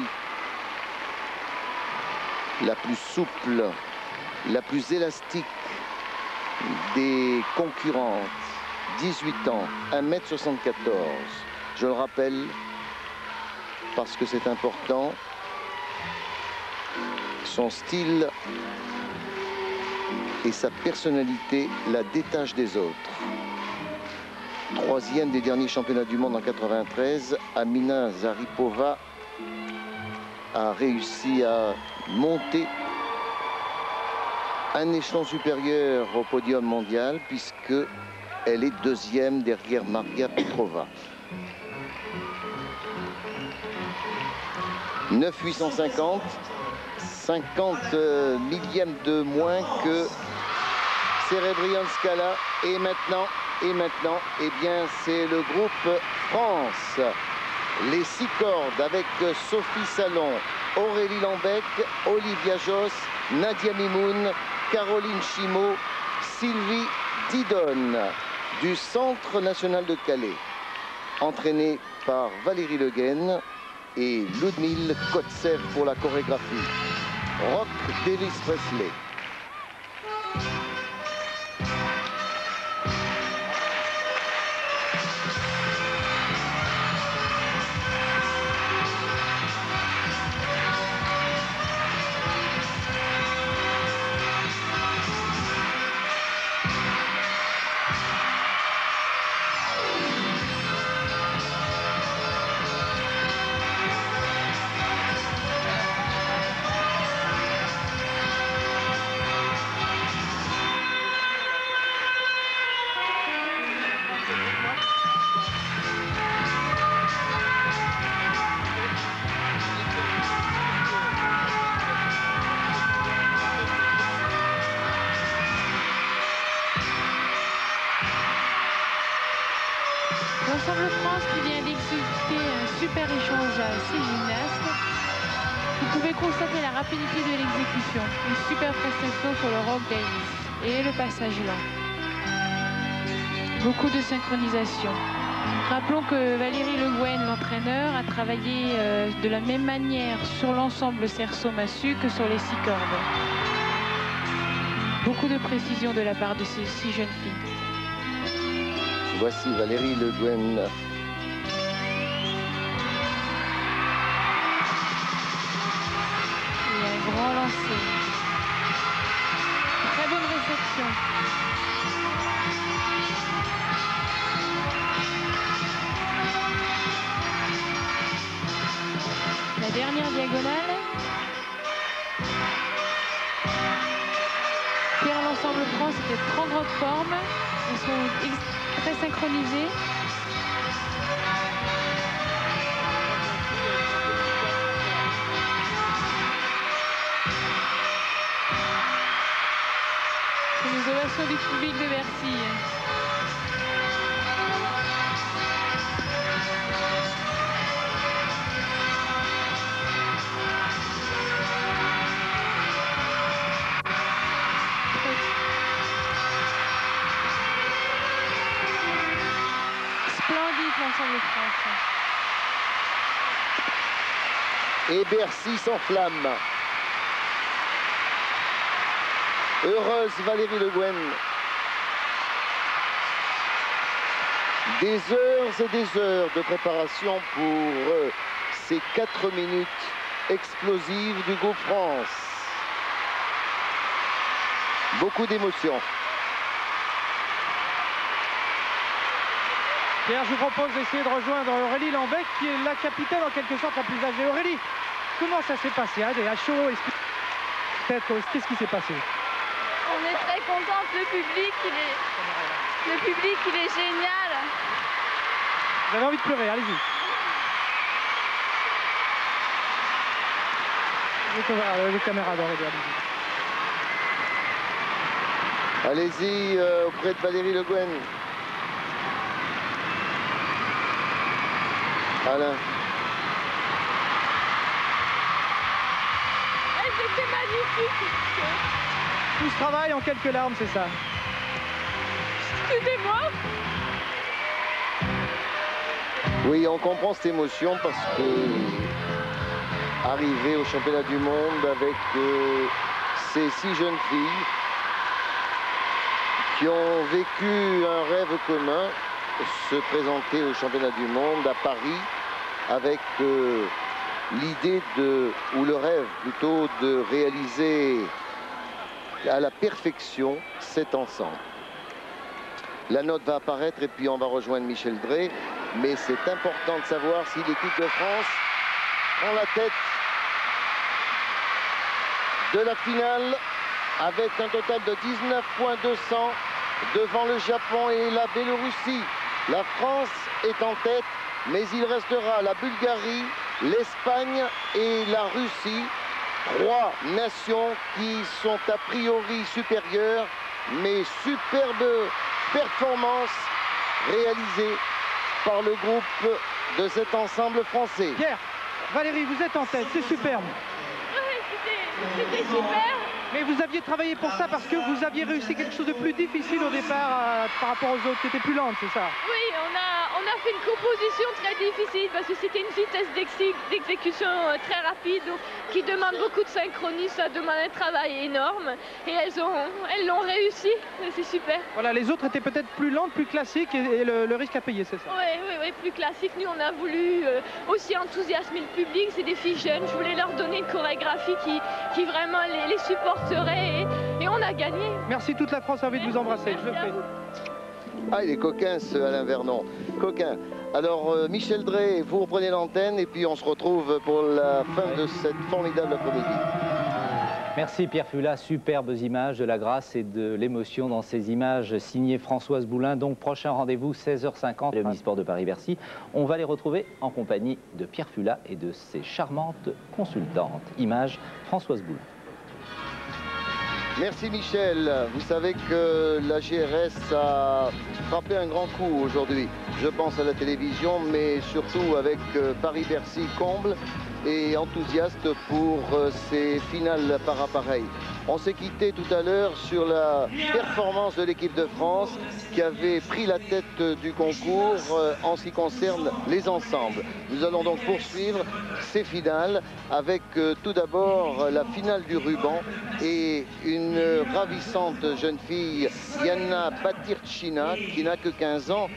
La plus souple, la plus élastique des concurrentes. 18 ans, 1,74 m. Je le rappelle parce que c'est important. Son style et sa personnalité la détachent des autres. Troisième des derniers championnats du monde en 93, Amina Zaripova a réussi à monter un échelon supérieur au podium mondial puisque elle est deuxième derrière Maria Petrova. 9,850, 50 millièmes de moins que Serebrianskaya. Et maintenant, eh bien, c'est le groupe France. Les 6 cordes avec Sophie Salon, Aurélie Lambec, Olivia Joss, Nadia Mimoun, Caroline Chimot, Sylvie Didon du Centre national de Calais, entraînée par Valérie Le Guen et Ludmile Kotsev pour la chorégraphie. Rock d'Elvis Presley.
L'Ensemble France qui vient d'exécuter un super échange à 6 gymnastes. Vous pouvez constater la rapidité de l'exécution. Une super prestation sur le Rock Davis et le passage lent. Beaucoup de synchronisation. Rappelons que Valérie Le Guen, l'entraîneur, a travaillé de la même manière sur l'ensemble cerceau-massue que sur les 6 cordes. Beaucoup de précision de la part de ces 6 jeunes filles.
Voici Valérie Le Guen.
Il y a un grand lancer. Très bonne réception. La dernière diagonale. Pierre l'Ensemble France était en grande forme. Ils sont très synchronisés. C'est les ovations du public de Bercy. L'Ensemble France.
Et Bercy s'enflamme. Heureuse Valérie Le Guen. Des heures et des heures de préparation pour ces 4 minutes explosives du groupe France. Beaucoup d'émotions.
Pierre, je vous propose d'essayer de rejoindre Aurélie Lambec, qui est la capitaine en quelque sorte la plus âgée. Aurélie, comment ça s'est passé à chaud? Qu'est-ce qui s'est passé?
On est très contente, le public il est génial.
Vous avez envie de pleurer, allez-y. Les caméras d'Aurélie, allez-y.
Allez-y auprès de Valérie Le Guen. Alain.
C'était magnifique.
Tout ce travail en quelques larmes, c'est ça?
Excusez-moi.
Oui, on comprend cette émotion parce que arriver au championnat du monde avec ces 6 jeunes filles qui ont vécu un rêve commun, se présenter au championnat du monde à Paris avec l'idée ou le rêve plutôt de réaliser à la perfection cet ensemble. La note va apparaître et puis on va rejoindre Michel Drey, mais c'est important de savoir si l'équipe de France prend la tête de la finale avec un total de 19,200 devant le Japon et la Biélorussie. La France est en tête, mais il restera la Bulgarie, l'Espagne et la Russie. 3 nations qui sont a priori supérieures, mais superbe performance réalisée par le groupe de cet ensemble français.
Pierre, Valérie, vous êtes en tête, c'est superbe.
Oui, c'était super.
Mais vous aviez travaillé pour ça parce que vous aviez réussi quelque chose de plus difficile au départ par rapport aux autres qui étaient plus lentes, c'est ça?
Oui, on a fait une composition très difficile parce que c'était une vitesse d'exécution très rapide qui demande beaucoup de synchronie, ça demande un travail énorme et elles l'ont réussi, c'est super.
Voilà, les autres étaient peut-être plus lentes, plus classiques et le risque à payer, c'est ça?
Oui, plus classique. Nous, on a voulu aussi enthousiasmer le public, c'est des filles jeunes, je voulais leur donner une chorégraphie qui vraiment les supporterait et on a gagné.
Merci, toute la France a envie de vous embrasser, je le fais.
Ah, il est coquin ce Alain Vernon, coquin. Alors Michel Drey, vous reprenez l'antenne et puis on se retrouve pour la fin de cette formidable après-midi.
Merci Pierre Fula, superbes images de la grâce et de l'émotion dans ces images signées Françoise Boulin. Donc prochain rendez-vous 16h50 le Omnisport de Paris-Bercy. On va les retrouver en compagnie de Pierre Fula et de ses charmantes consultantes. Images Françoise Boulin.
Merci Michel. Vous savez que la GRS a frappé un grand coup aujourd'hui. je pense à la télévision, mais surtout avec Paris-Bercy comble et enthousiaste pour ces finales par appareil. On s'est quitté tout à l'heure sur la performance de l'équipe de France qui avait pris la tête du concours en ce qui concerne les ensembles. Nous allons donc poursuivre ces finales avec tout d'abord la finale du ruban et une ravissante jeune fille, Yana Batirchina, qui n'a que 15 ans.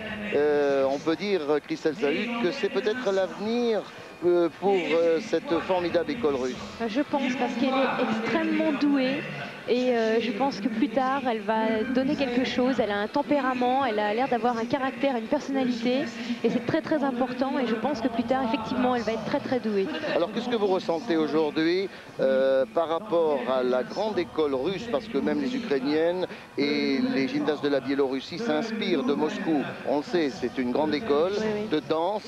On peut dire, Christelle Salut, que c'est peut-être l'avenir pour cette formidable école russe.
Je pense, parce qu'elle est extrêmement douée et je pense que plus tard elle va donner quelque chose. Elle a un tempérament, elle a l'air d'avoir un caractère, une personnalité et c'est très très important et je pense que plus tard effectivement elle va être très très douée.
Alors qu'est-ce que vous ressentez aujourd'hui par rapport à la grande école russe, parce que même les Ukrainiennes et les gymnastes de la Biélorussie s'inspirent de Moscou. On le sait, c'est une grande école de danse,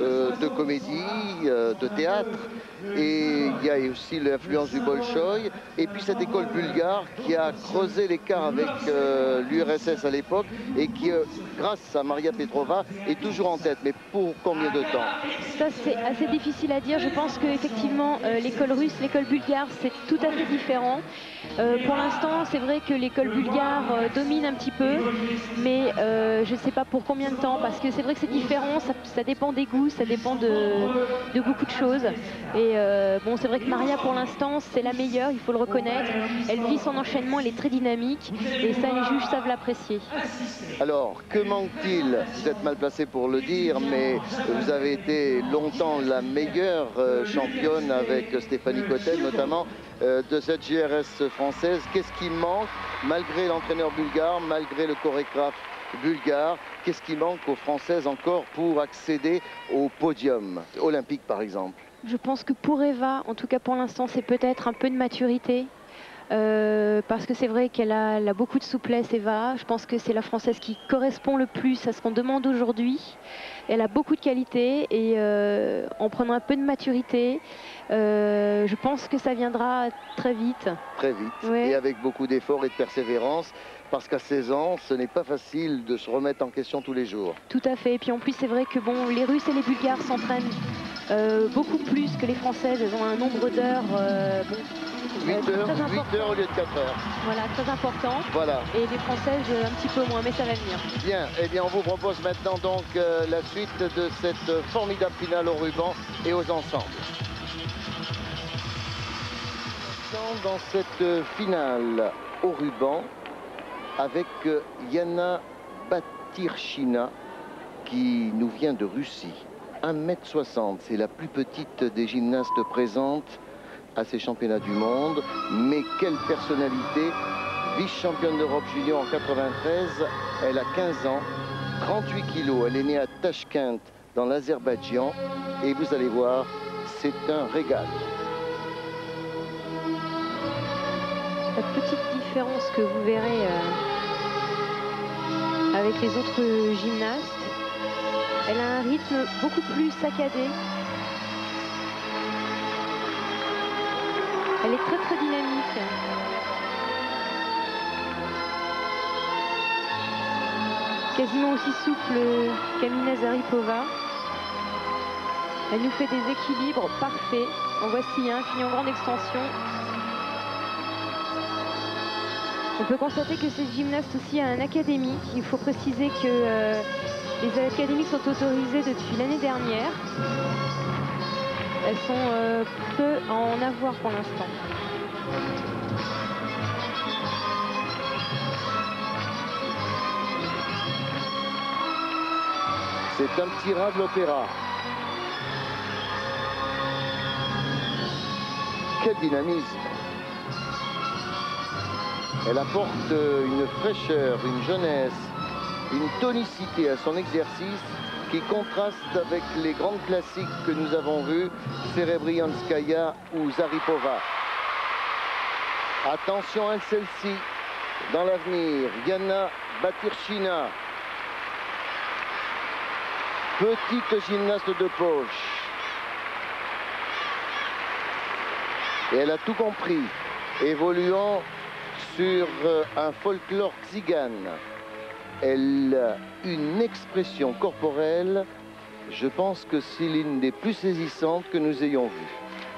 de comédie, de théâtre, et il y a aussi l'influence du Bolchoï, et puis cette école bulgare qui a creusé l'écart avec l'URSS à l'époque et qui, grâce à Maria Petrova, est toujours en tête. Mais pour combien de temps?
Ça c'est assez difficile à dire. Je pense qu'effectivement l'école russe, l'école bulgare c'est tout à fait différent. Pour l'instant c'est vrai que l'école bulgare domine un petit peu, mais je ne sais pas pour combien de temps, parce que c'est vrai que c'est différent, ça dépend des goûts, ça dépend de beaucoup de choses. Et bon, c'est vrai que Maria pour l'instant c'est la meilleure, il faut le reconnaître. Elle vit son enchaînement, elle est très dynamique et ça les juges savent l'apprécier.
Alors que manque-t-il? Vous êtes mal placé pour le dire, mais vous avez été longtemps la meilleure championne avec Stéphanie Cotel notamment de cette GRS française. Qu'est-ce qui manque malgré l'entraîneur bulgare, malgré le chorégraphe bulgare? Qu'est-ce qui manque aux Françaises encore pour accéder au podium olympique par exemple?
Je pense que pour Eva, en tout cas pour l'instant, c'est peut-être un peu de maturité. Parce que c'est vrai qu'elle a beaucoup de souplesse, Eva. Je pense que c'est la Française qui correspond le plus à ce qu'on demande aujourd'hui. Elle a beaucoup de qualité et en prenant un peu de maturité, je pense que ça viendra très vite.
Très vite,
ouais.
Et avec beaucoup d'efforts et de persévérance, parce qu'à 16 ans, ce n'est pas facile de se remettre en question tous les jours.
Tout à fait, et puis en plus c'est vrai que bon, les Russes et les Bulgares s'entraînent beaucoup plus que les Françaises. Elles ont un nombre d'heures...
8 heures au lieu de 4 heures.
Voilà, très important.
Voilà.
Et les Françaises un petit peu moins, mais ça va venir.
Bien, eh bien on vous propose maintenant donc la suite de cette formidable finale au ruban et aux ensembles. Dans cette finale au ruban avec Yana Batirchina qui nous vient de Russie. 1m60, c'est la plus petite des gymnastes présentes à ces championnats du monde, mais quelle personnalité! Vice-championne d'Europe junior en 93, elle a 15 ans, 38 kilos, elle est née à Tashkent dans l'Azerbaïdjan et vous allez voir, c'est un régal.
La petite différence que vous verrez avec les autres gymnastes, elle a un rythme beaucoup plus saccadé. Elle est très très dynamique. Quasiment aussi souple qu'Amina Zaripova. Elle nous fait des équilibres parfaits. En voici un fini en grande extension. On peut constater que cette gymnaste aussi a un académique. Il faut préciser que les académiques sont autorisées depuis l'année dernière. Elles sont peu à en avoir pour l'instant.
C'est un petit rat de l'opéra. Quel dynamisme! Elle apporte une fraîcheur, une jeunesse, une tonicité à son exercice qui contraste avec les grandes classiques que nous avons vus, Serebrianskaya ou Zaripova. Attention à celle-ci, dans l'avenir, Yana Batirchina. Petite gymnaste de poche. Et elle a tout compris, évoluant sur un folklore tzigane. Elle a une expression corporelle, je pense que c'est l'une des plus saisissantes que nous ayons vues.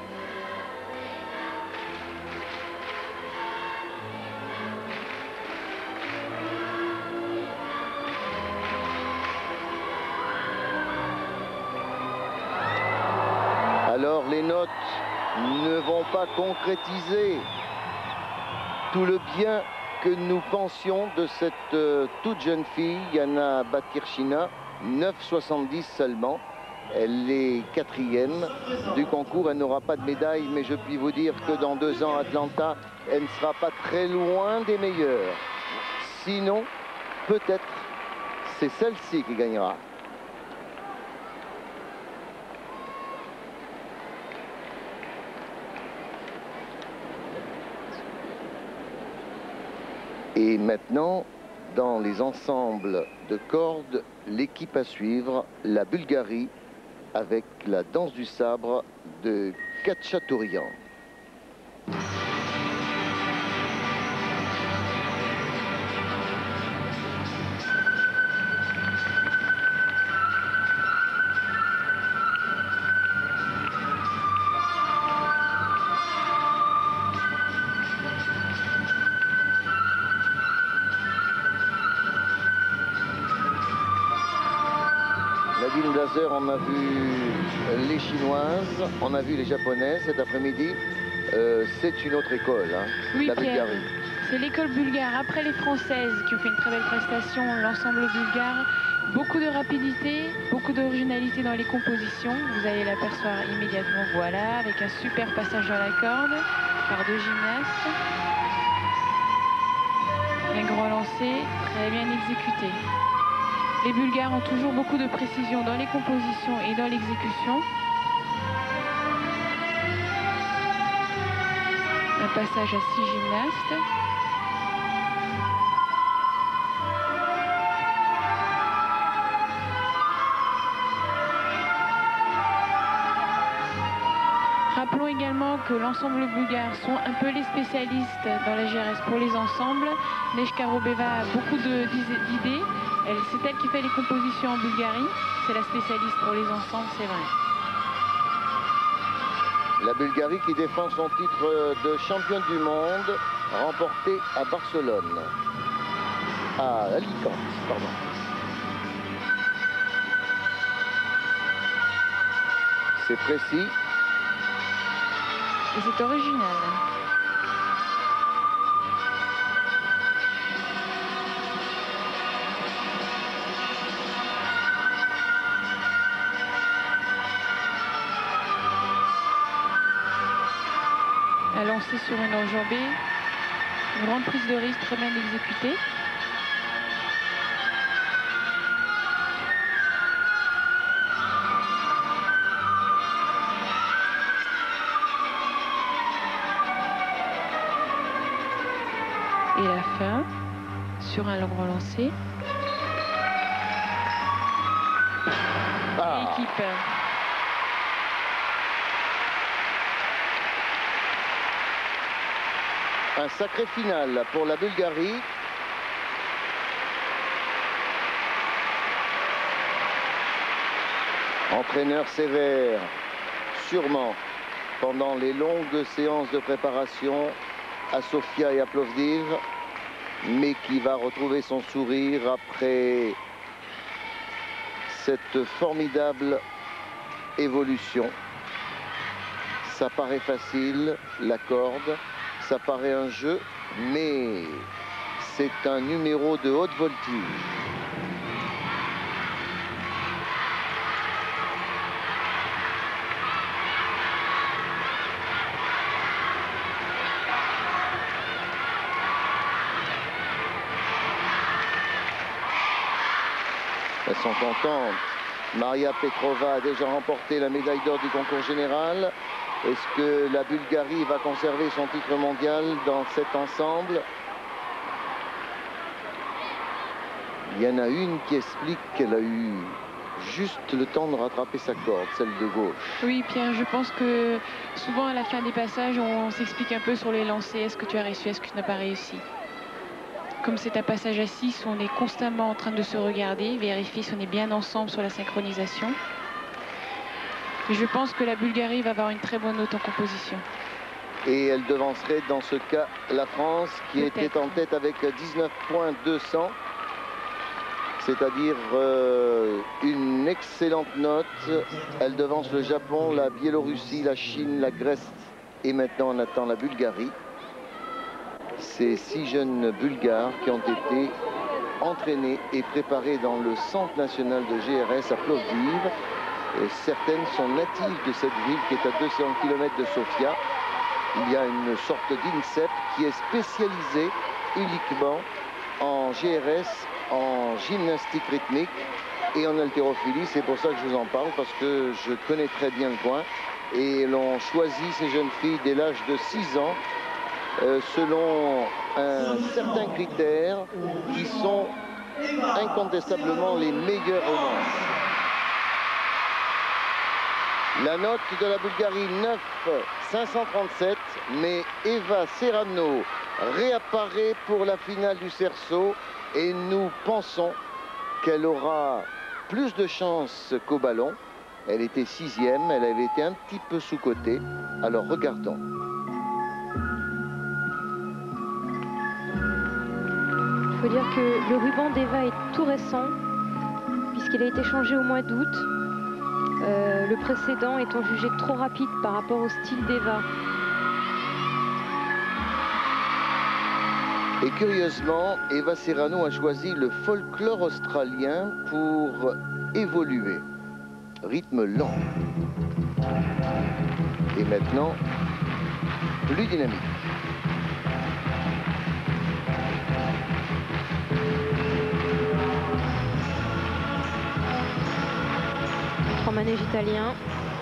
Alors les notes ne vont pas concrétiser tout le bien que nous pensions de cette toute jeune fille, Yana Batkirchina, 9,70 seulement. Elle est 4e du concours, elle n'aura pas de médaille, mais je puis vous dire que dans 2 ans à Atlanta, elle ne sera pas très loin des meilleures. Sinon, peut-être, c'est celle-ci qui gagnera. Et maintenant, dans les ensembles de cordes, l'équipe à suivre, la Bulgarie, avec la danse du sabre de Khatchatourian. Nadine Glaser, on a vu les Chinoises, on a vu les Japonaises cet après-midi. C'est une autre école, hein,
oui,
la
Pierre,
Bulgarie.
c'est l'école bulgare. Après les Françaises qui ont fait une très belle prestation, l'ensemble bulgare, beaucoup de rapidité, beaucoup d'originalité dans les compositions. Vous allez l'apercevoir immédiatement, voilà, avec un super passage dans la corde par 2 gymnastes. Un grand lancer, très bien exécuté. Les Bulgares ont toujours beaucoup de précision dans les compositions et dans l'exécution. Un passage à 6 gymnastes. Rappelons également que l'ensemble bulgare sont un peu les spécialistes dans la GRS pour les ensembles. Nežka Robeva a beaucoup d'idées. C'est elle qui fait les compositions en Bulgarie. C'est la spécialiste pour les ensembles, c'est vrai.
La Bulgarie qui défend son titre de championne du monde, remporté à Barcelone. À Alicante, pardon. C'est précis.
Et c'est original. À lancer sur une enjambée, une grande prise de risque très bien exécutée. Et la fin sur un long lancé.
Ah.
L'équipe.
Un sacré final pour la Bulgarie. Entraîneur sévère, sûrement, pendant les longues séances de préparation à Sofia et à Plovdiv, mais qui va retrouver son sourire après cette formidable évolution. Ça paraît facile, la corde. Ça paraît un jeu, mais c'est un numéro de haute voltige. Elles sont contentes. Maria Petrova a déjà remporté la médaille d'or du concours général. Est-ce que la Bulgarie va conserver son titre mondial dans cet ensemble? Il y en a une qui explique qu'elle a eu juste le temps de rattraper sa corde, celle de gauche.
Oui, Pierre, je pense que souvent à la fin des passages, on s'explique un peu sur les lancers. Est-ce que tu as réussi, est-ce que tu n'as pas réussi? Comme c'est un passage à 6, on est constamment en train de se regarder, vérifier si on est bien ensemble sur la synchronisation. Et je pense que la Bulgarie va avoir une très bonne note en composition.
Et elle devancerait dans ce cas la France qui était en tête avec 19,200. C'est-à-dire une excellente note. Elle devance le Japon, la Biélorussie, la Chine, la Grèce et maintenant on attend la Bulgarie. Ces 6 jeunes Bulgares qui ont été entraînés et préparés dans le centre national de GRS à Plovdiv. Et certaines sont natives de cette ville qui est à 200 km de Sofia. Il y a une sorte d'INSEP qui est spécialisée uniquement en GRS, en gymnastique rythmique et en haltérophilie. C'est pour ça que je vous en parle, parce que je connais très bien le coin. Et l'on choisit ces jeunes filles dès l'âge de 6 ans selon un certain critère qui sont incontestablement les meilleurs au monde. La note de la Bulgarie, 9,537, mais Eva Serrano réapparaît pour la finale du cerceau et nous pensons qu'elle aura plus de chance qu'au ballon. Elle était 6e, elle avait été un petit peu sous-cotée. Alors regardons.
Il faut dire que le ruban d'Eva est tout récent, puisqu'il a été changé au mois d'août. Le précédent étant jugé trop rapide par rapport au style d'Eva.
Et curieusement, Eva Serrano a choisi le folklore australien pour évoluer. Rythme lent. Et maintenant, plus dynamique.
Manège italien.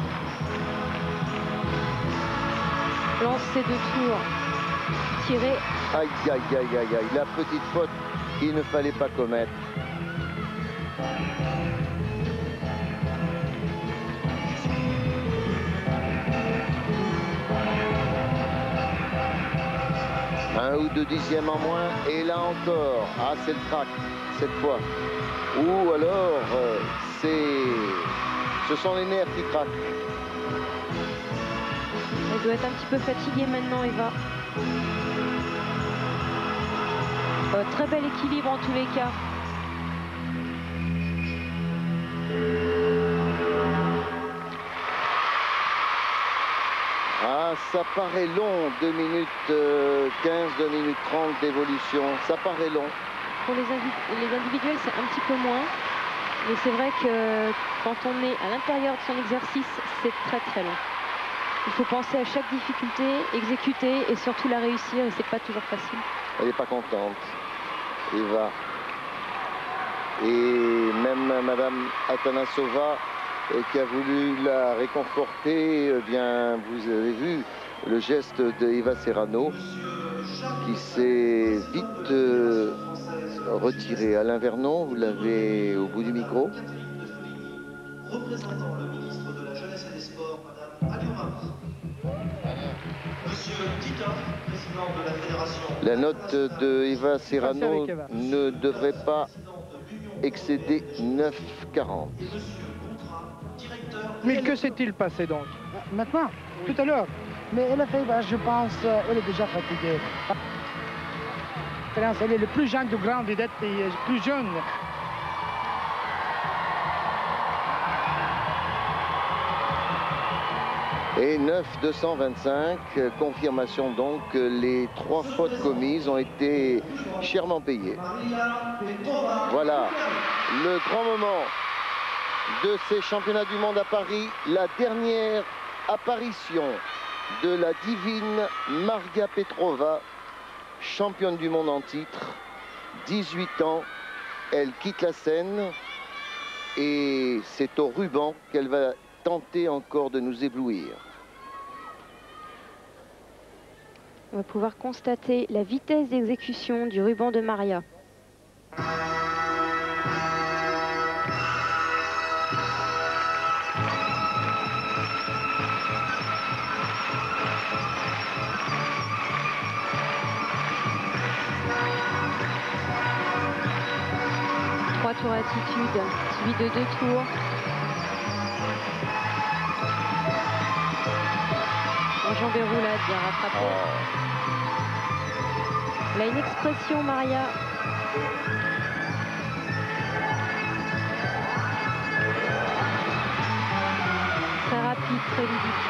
Lance ses 2 tours. Tiré.
Aïe, aïe, aïe, aïe, aïe. La petite faute qu'il ne fallait pas commettre. Un ou 2 dixièmes en moins. Et là encore. Ah, c'est le crack cette fois. Ou alors, ce sont les nerfs qui craquent.
Elle doit être un petit peu fatiguée maintenant, Eva. Très bel équilibre en tous les cas.
Ah, ça paraît long, 2 minutes 15, 2 minutes 30 d'évolution. Ça paraît long.
Pour les individuels, c'est un petit peu moins. Mais c'est vrai que quand on est à l'intérieur de son exercice, c'est très très long. Il faut penser à chaque difficulté, exécuter et surtout la réussir, et c'est pas toujours facile.
Elle n'est pas contente, Eva. Et même Madame Atanasova, qui a voulu la réconforter, eh bien, vous avez vu le geste d'Eva Serrano, qui s'est vite retiré. Alain Vernon, vous l'avez au bout du micro.
Représentant le ministre de la Jeunesse et des Sports, Madame Aliourami. Monsieur Titoff, président de la Fédération.
La note de Eva Serrano ne devrait pas excéder 9,40.
Mais que s'est-il passé donc?
Maintenant,
tout à l'heure.
Mais elle a fait, je pense, elle est déjà fatiguée. Elle est le plus jeune du grand vedette et plus jeune.
Et 9,225, confirmation donc que les 3 fautes commises ont été chèrement payées. Voilà, le grand moment de ces championnats du monde à Paris, la dernière apparition de la divine Marga Petrova, championne du monde en titre, 18 ans, elle quitte la scène et c'est au ruban qu'elle va tenter encore de nous éblouir.
On va pouvoir constater la vitesse d'exécution du ruban de Maria. d'habitude, suivi de 2 tours. Enjambée roulade, bien rattrapé. Elle a une expression, Maria. Très rapide, très ludique.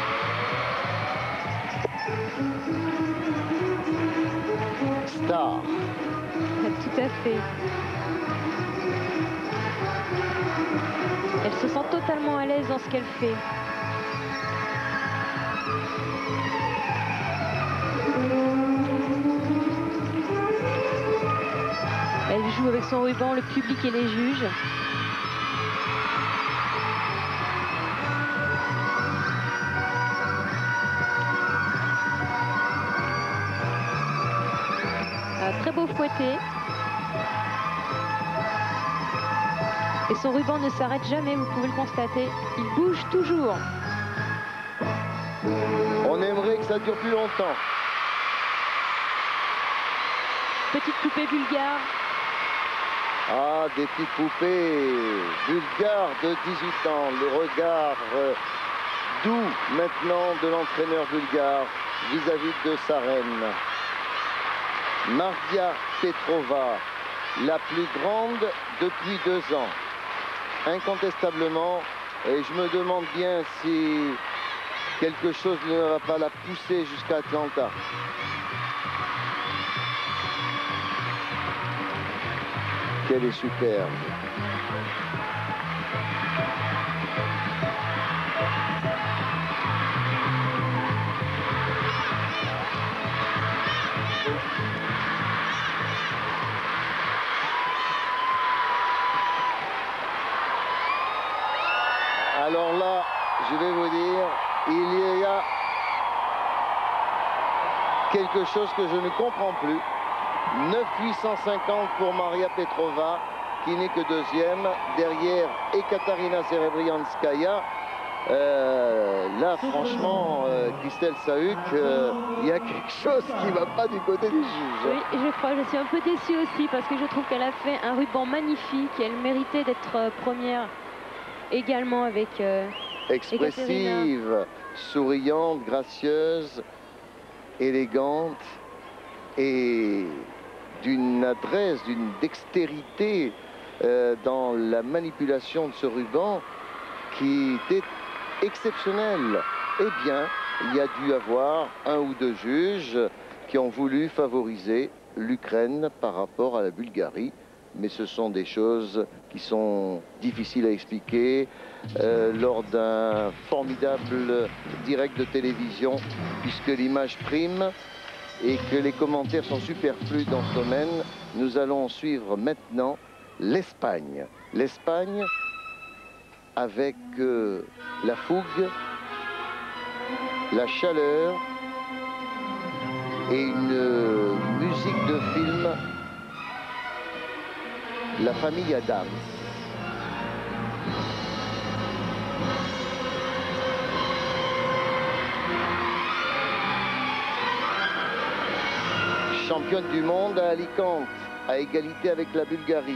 Star.
Tout à fait. Elle se sent totalement à l'aise dans ce qu'elle fait. Elle joue avec son ruban, le public et les juges. Très beau fouetté. Et son ruban ne s'arrête jamais, vous pouvez le constater. Il bouge toujours.
On aimerait que ça dure plus longtemps.
Petite poupée bulgare.
Ah, des petites poupées bulgares de 18 ans. Le regard doux maintenant de l'entraîneur bulgare vis-à-vis de sa reine. Mardia Petrova, la plus grande depuis 2 ans. Incontestablement, et je me demande bien si quelque chose ne va pas la pousser jusqu'à Atlanta. Qu'elle est superbe. Alors là, je vais vous dire, il y a quelque chose que je ne comprends plus. 9,850 pour Maria Petrova, qui n'est que 2e. Derrière, Ekaterina Serebrianskaya. Là, franchement, Christelle Sahuc, il y a quelque chose qui ne va pas du côté des juges.
Oui, je crois, je suis un peu déçue aussi, parce que je trouve qu'elle a fait un ruban magnifique. Elle méritait d'être première également avec
expressive,
Ekaterina.
Souriante, gracieuse, élégante et d'une adresse, d'une dextérité dans la manipulation de ce ruban qui était exceptionnelle. Eh bien, il y a dû avoir 1 ou 2 juges qui ont voulu favoriser l'Ukraine par rapport à la Bulgarie. Mais ce sont des choses qui sont difficiles à expliquer lors d'un formidable direct de télévision, puisque l'image prime et que les commentaires sont superflus dans ce domaine. Nous allons suivre maintenant l'Espagne. L'Espagne avec la fougue, la chaleur et une musique de film. La famille Adams. Championne du monde à Alicante, à égalité avec la Bulgarie.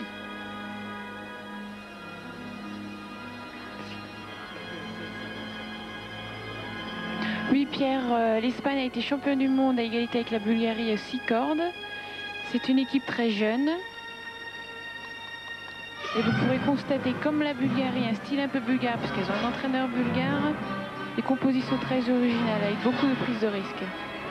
Oui, Pierre, l'Espagne a été championne du monde à égalité avec la Bulgarie à 6 cordes. C'est une équipe très jeune. Et vous pourrez constater, comme la Bulgarie, un style un peu bulgare, puisqu'elles ont un entraîneur bulgare, des compositions très originales, avec beaucoup de prise de risque.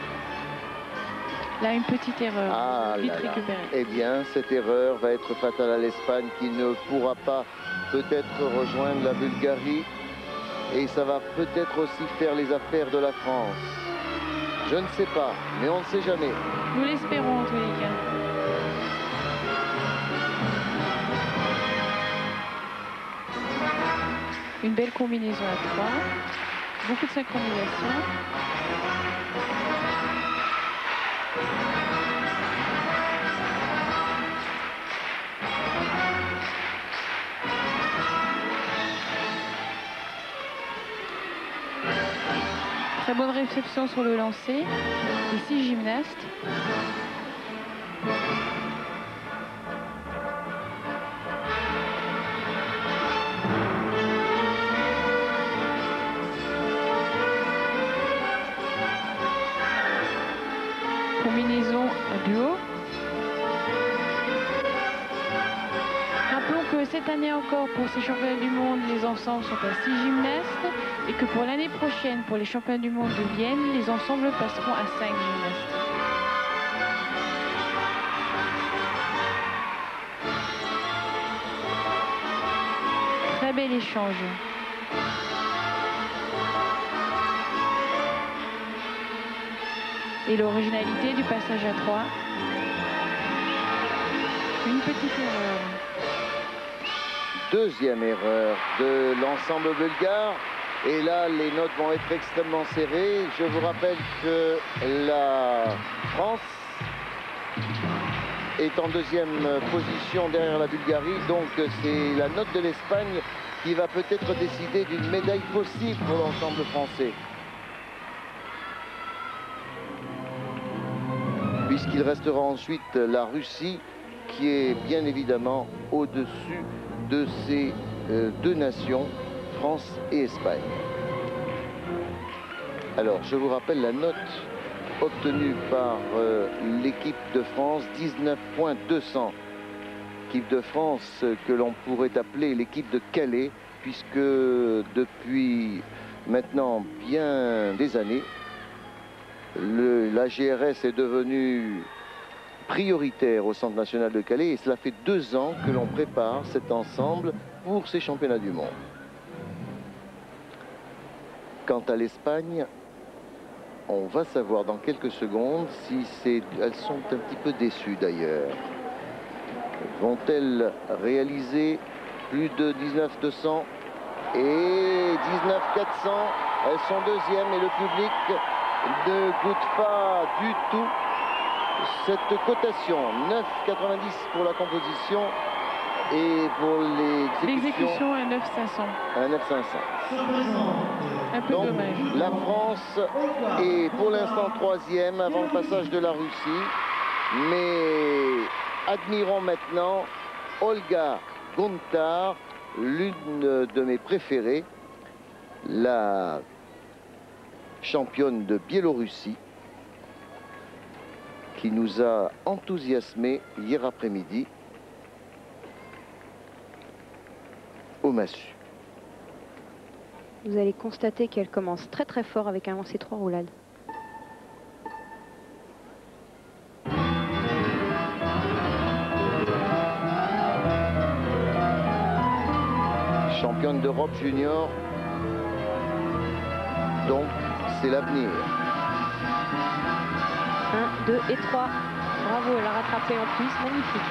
Là, une petite erreur, vite récupérée.
Eh bien, cette erreur va être fatale à l'Espagne, qui ne pourra pas peut-être rejoindre la Bulgarie. Et ça va peut-être aussi faire les affaires de la France. Je ne sais pas, mais on ne sait jamais.
Nous l'espérons en tous les cas. Une belle combinaison à 3, beaucoup de synchronisation. Très bonne réception sur le lancer. Les 6 gymnastes. cette année encore, pour ces championnats du monde, les ensembles sont à 6 gymnastes et que pour l'année prochaine, pour les championnats du monde de Vienne, les ensembles passeront à 5 gymnastes. Très bel échange. Et l'originalité du passage à 3. Une petite erreur.
Deuxième erreur de l'ensemble bulgare. Et là, les notes vont être extrêmement serrées. Je vous rappelle que la France est en deuxième position derrière la Bulgarie. Donc, c'est la note de l'Espagne qui va peut-être décider d'une médaille possible pour l'ensemble français. Puisqu'il restera ensuite la Russie, qui est bien évidemment au-dessus de ces deux nations, France et Espagne. Alors, je vous rappelle la note obtenue par l'équipe de France, 19.200. L'équipe de France que l'on pourrait appeler l'équipe de Calais, puisque depuis maintenant bien des années, la GRS est devenue prioritaire au Centre national de Calais et cela fait 2 ans que l'on prépare cet ensemble pour ces championnats du monde. Quant à l'Espagne, on va savoir dans quelques secondes si elles sont un petit peu déçues d'ailleurs. Vont-elles réaliser plus de 19.200 et 19.400? Elles sont deuxièmes et le public ne goûte pas du tout cette cotation. 9,90 pour la composition et pour l'exécution
à 9,500.
À 9,500.
Un peu
donc,
dommage.
la France est pour l'instant 3e avant le passage de la Russie. Mais admirons maintenant Olga Gontar, l'une de mes préférées, la championne de Biélorussie, qui nous a enthousiasmés hier après-midi au massue.
Vous allez constater qu'elle commence très très fort avec un lancer 3 roulades.
Championne d'Europe junior, donc c'est l'avenir.
1, 2 et 3. Bravo, elle a rattrapé en plus, magnifique.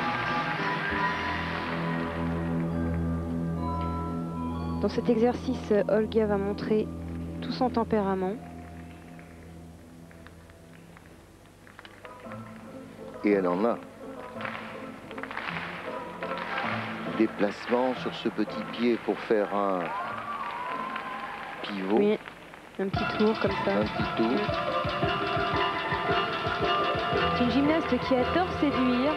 Dans cet exercice, Olga va montrer tout son tempérament.
Et elle en a. Déplacement sur ce petit pied pour faire un pivot.
Oui, un petit tour comme ça.
Un petit tour.
C'est une gymnaste qui adore séduire.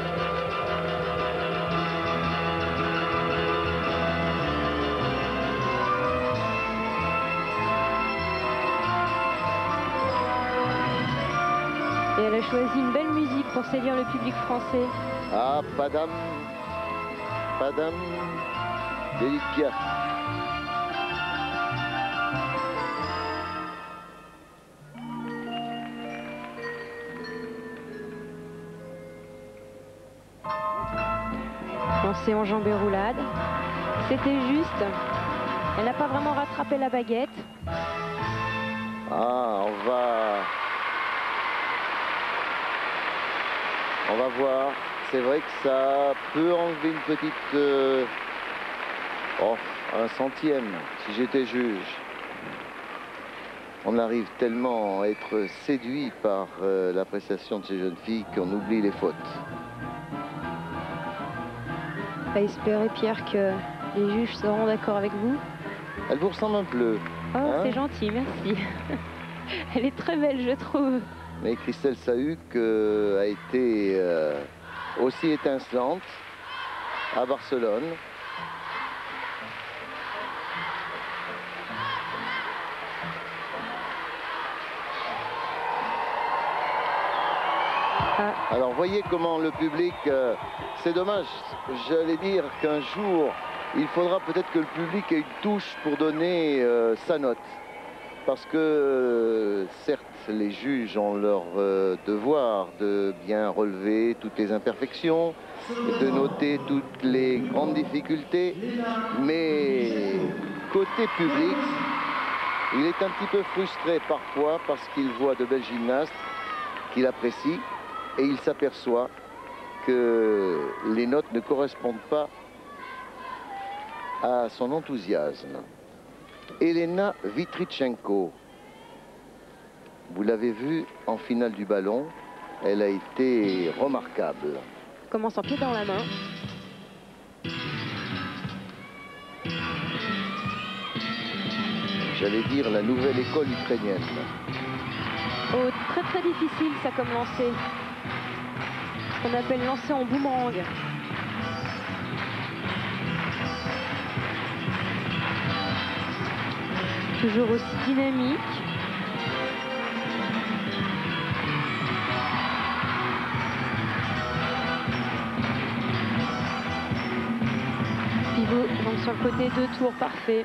Et elle a choisi une belle musique pour séduire le public français.
Ah, Padam, Padam, d'Edith Piaf.
Lancé en jambes et roulade. C'était juste. Elle n'a pas vraiment rattrapé la baguette.
Ah, on va voir. C'est vrai que ça peut enlever une petite... un centième, si j'étais juge. On arrive tellement à être séduit par l'appréciation de ces jeunes filles qu'on oublie les fautes.
On va espérer, Pierre, que les juges seront d'accord avec vous.
Elle vous ressemble un peu.
Oh,
hein?
C'est gentil, merci. Elle est très belle, je trouve.
Mais Christelle Sahuc a été aussi étincelante à Barcelone. Alors voyez comment le public, c'est dommage, j'allais dire qu'un jour, il faudra peut-être que le public ait une touche pour donner sa note. Parce que certes, les juges ont leur devoir de bien relever toutes les imperfections, de noter toutes les grandes difficultés, mais côté public, il est un petit peu frustré parfois parce qu'il voit de belles gymnastes qu'il apprécie et il s'aperçoit que les notes ne correspondent pas à son enthousiasme. Elena Vitrychenko, vous l'avez vu en finale du ballon, elle a été remarquable.
Commence en pied dans la main.
J'allais dire la nouvelle école ukrainienne.
Oh, très très difficile ça comme lancer. Ce qu'on appelle lancer en boomerang. Toujours aussi dynamique. Pivot donc sur le côté, 2 tours, parfait.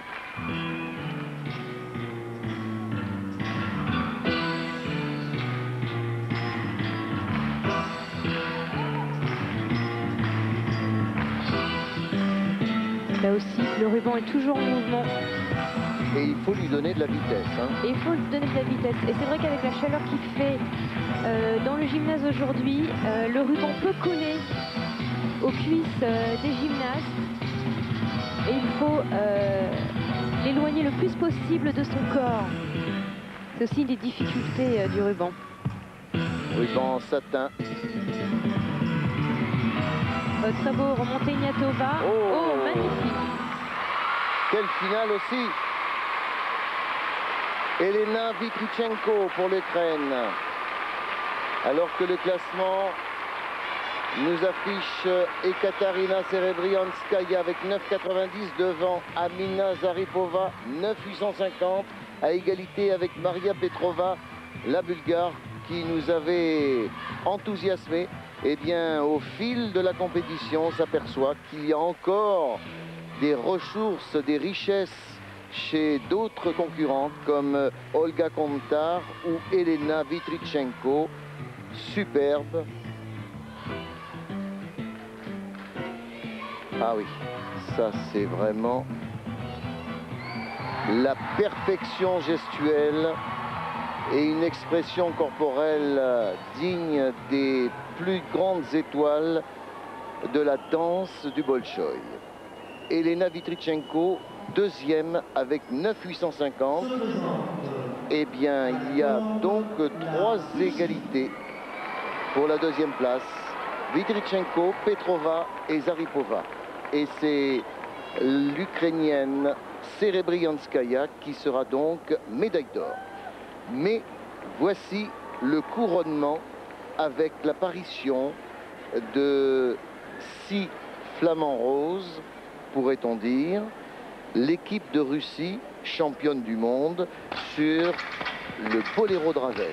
Là aussi, le ruban est toujours en mouvement.
Et il faut lui donner de la vitesse.
Et il faut lui donner de la vitesse. Et c'est vrai qu'avec la chaleur qu'il fait dans le gymnase aujourd'hui, le ruban peut coller aux cuisses des gymnastes. Et il faut l'éloigner le plus possible de son corps. C'est aussi une des difficultés du ruban.
Ruban en satin.
Très beau, remonté Ignatova. Oh, magnifique.
Quelle finale aussi. Elena Vitrychenko pour l'Ukraine. Alors que le classement nous affiche Ekaterina Serebrianskaya avec 9,90 devant Amina Zaripova, 9,850 à égalité avec Maria Petrova, la Bulgare qui nous avait enthousiasmé. Eh bien, au fil de la compétition, on s'aperçoit qu'il y a encore des ressources, des richesses chez d'autres concurrentes comme Olga Komtar ou Elena Vitrychenko. Superbe. Ah oui, ça c'est vraiment la perfection gestuelle et une expression corporelle digne des plus grandes étoiles de la danse du Bolchoï. Elena Vitrychenko, deuxième avec 9,850. Eh bien, il y a donc 3 égalités pour la deuxième place. Vitrychenko, Petrova et Zaripova. Et c'est l'Ukrainienne Serebrianskaya qui sera donc médaille d'or. Mais voici le couronnement avec l'apparition de 6 flamants roses, pourrait-on dire, l'équipe de Russie, championne du monde, sur le Boléro de Ravel.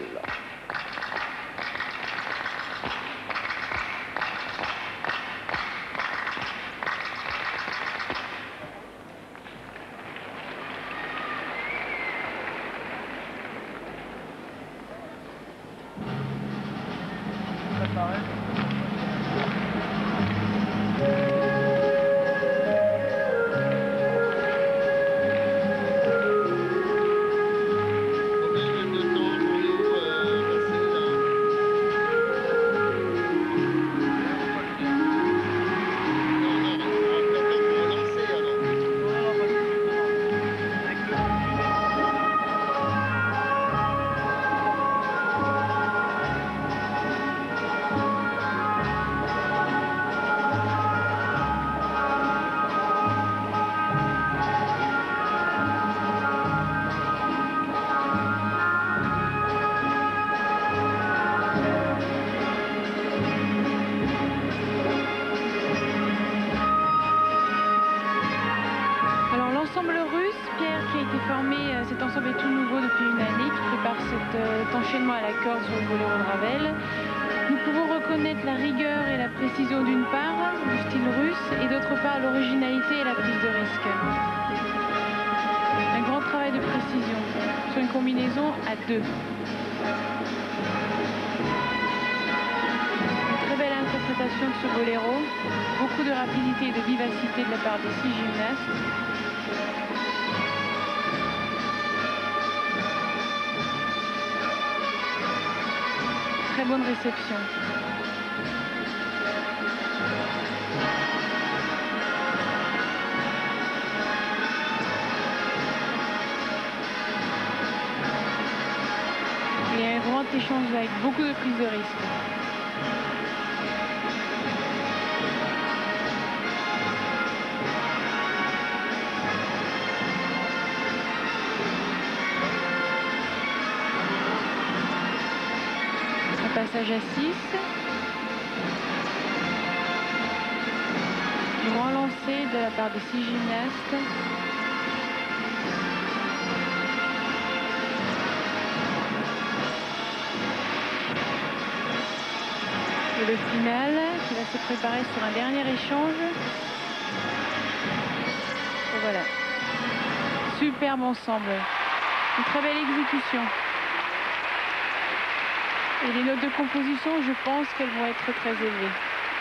Cet ensemble est tout nouveau depuis une année, qui prépare cet enchaînement à la corde sur le Boléro de Ravel. Nous pouvons reconnaître la rigueur et la précision d'une part, du style russe, et d'autre part l'originalité et la prise de risque. Un grand travail de précision sur une combinaison à deux. Une très belle interprétation de ce boléro, beaucoup de rapidité et de vivacité de la part des 6 gymnastes. Très bonne réception. Il y a un grand échange avec beaucoup de prise de risque. Passage à 6. Grand lancer de la part des 6 gymnastes. Et le final qui va se préparer sur un dernier échange. Et voilà. Superbe ensemble. Une très belle exécution. Et les notes de composition, je pense qu'elles vont être très élevées.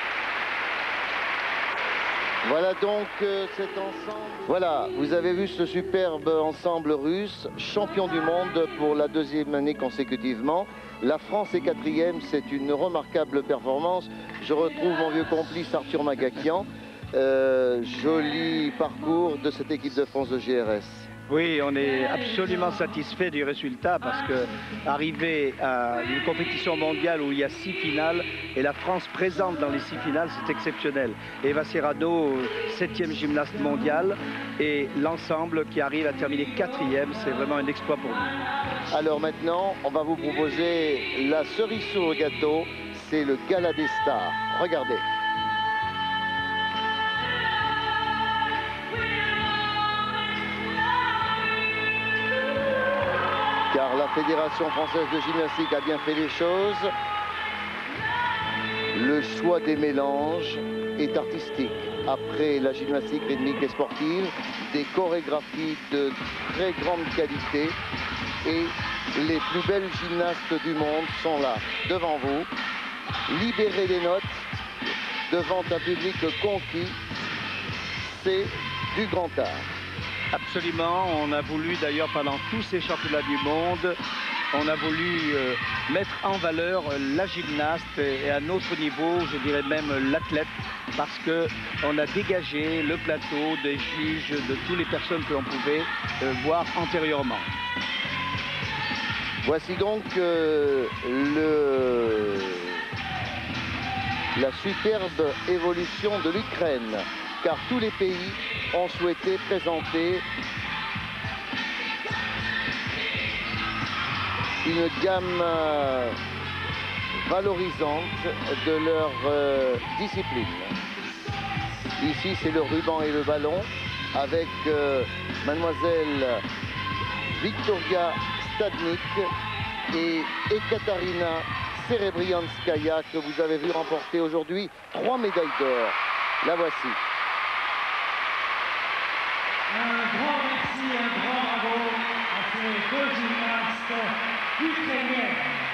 Voilà donc cet ensemble. Voilà, vous avez vu ce superbe ensemble russe, champion du monde pour la 2e année consécutivement. La France est 4e, c'est une remarquable performance. Je retrouve mon vieux complice Arthur Magakian. Joli parcours de cette équipe de France de GRS.
Oui, on est absolument satisfait du résultat parce que arriver à une compétition mondiale où il y a 6 finales et la France présente dans les 6 finales, c'est exceptionnel. Eva Serrano, 7e gymnaste mondiale, et l'ensemble qui arrive à terminer 4e, c'est vraiment un exploit pour nous.
Alors maintenant, on va vous proposer la cerise sur le gâteau, c'est le Gala des Stars. Regardez. Car la Fédération française de gymnastique a bien fait les choses. Le choix des mélanges est artistique. Après la gymnastique rythmique et sportive, des chorégraphies de très grande qualité et les plus belles gymnastes du monde sont là, devant vous. Libérez les notes devant un public conquis, c'est du grand art.
Absolument, on a voulu d'ailleurs pendant tous ces championnats du monde, on a voulu mettre en valeur la gymnaste et à un autre niveau, je dirais même l'athlète, parce qu'on a dégagé le plateau des juges, de toutes les personnes que l'on pouvait voir antérieurement.
Voici donc la superbe évolution de l'Ukraine, car tous les pays ont souhaité présenter une gamme valorisante de leur discipline. Ici, c'est le ruban et le ballon avec mademoiselle Victoria Stadnik et Ekaterina Serebrianskaya que vous avez vu remporter aujourd'hui 3 médailles d'or. La voici.
Un grand merci, un grand bravo à ces 2 gymnastes ukrainiennes.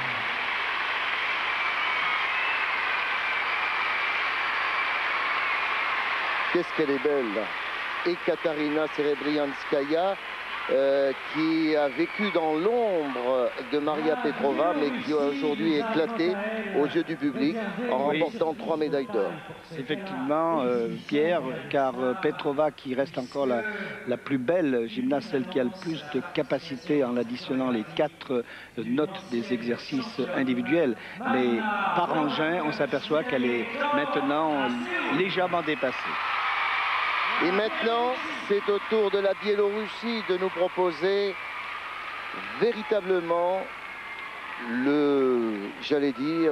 Qu'est-ce qu'elle est belle. Ekaterina Serebrianskaya qui a vécu dans l'ombre de Maria Petrova, mais qui a aujourd'hui éclaté aux yeux du public en remportant 3 médailles d'or.
C'est effectivement, Pierre, car Petrova, qui reste encore la plus belle gymnaste, celle qui a le plus de capacité en additionnant les 4 notes des exercices individuels. Mais par engin, on s'aperçoit qu'elle est maintenant légèrement dépassée.
Et maintenant, c'est au tour de la Biélorussie de nous proposer véritablement j'allais dire,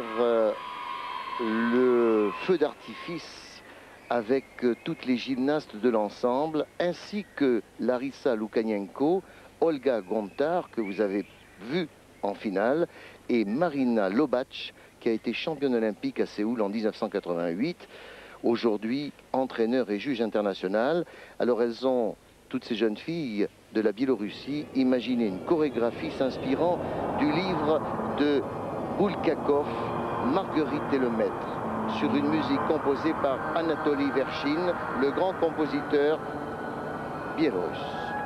le feu d'artifice avec toutes les gymnastes de l'ensemble, ainsi que Larissa Lukanienko, Olga Gontar, que vous avez vu en finale, et Marina Lobac, qui a été championne olympique à Séoul en 1988, aujourd'hui entraîneur et juge international. Alors elles ont, toutes ces jeunes filles de la Biélorussie, imaginé une chorégraphie s'inspirant du livre de Bulgakov, Marguerite et le Maître, sur une musique composée par Anatoly Verchine, le grand compositeur biélorusse.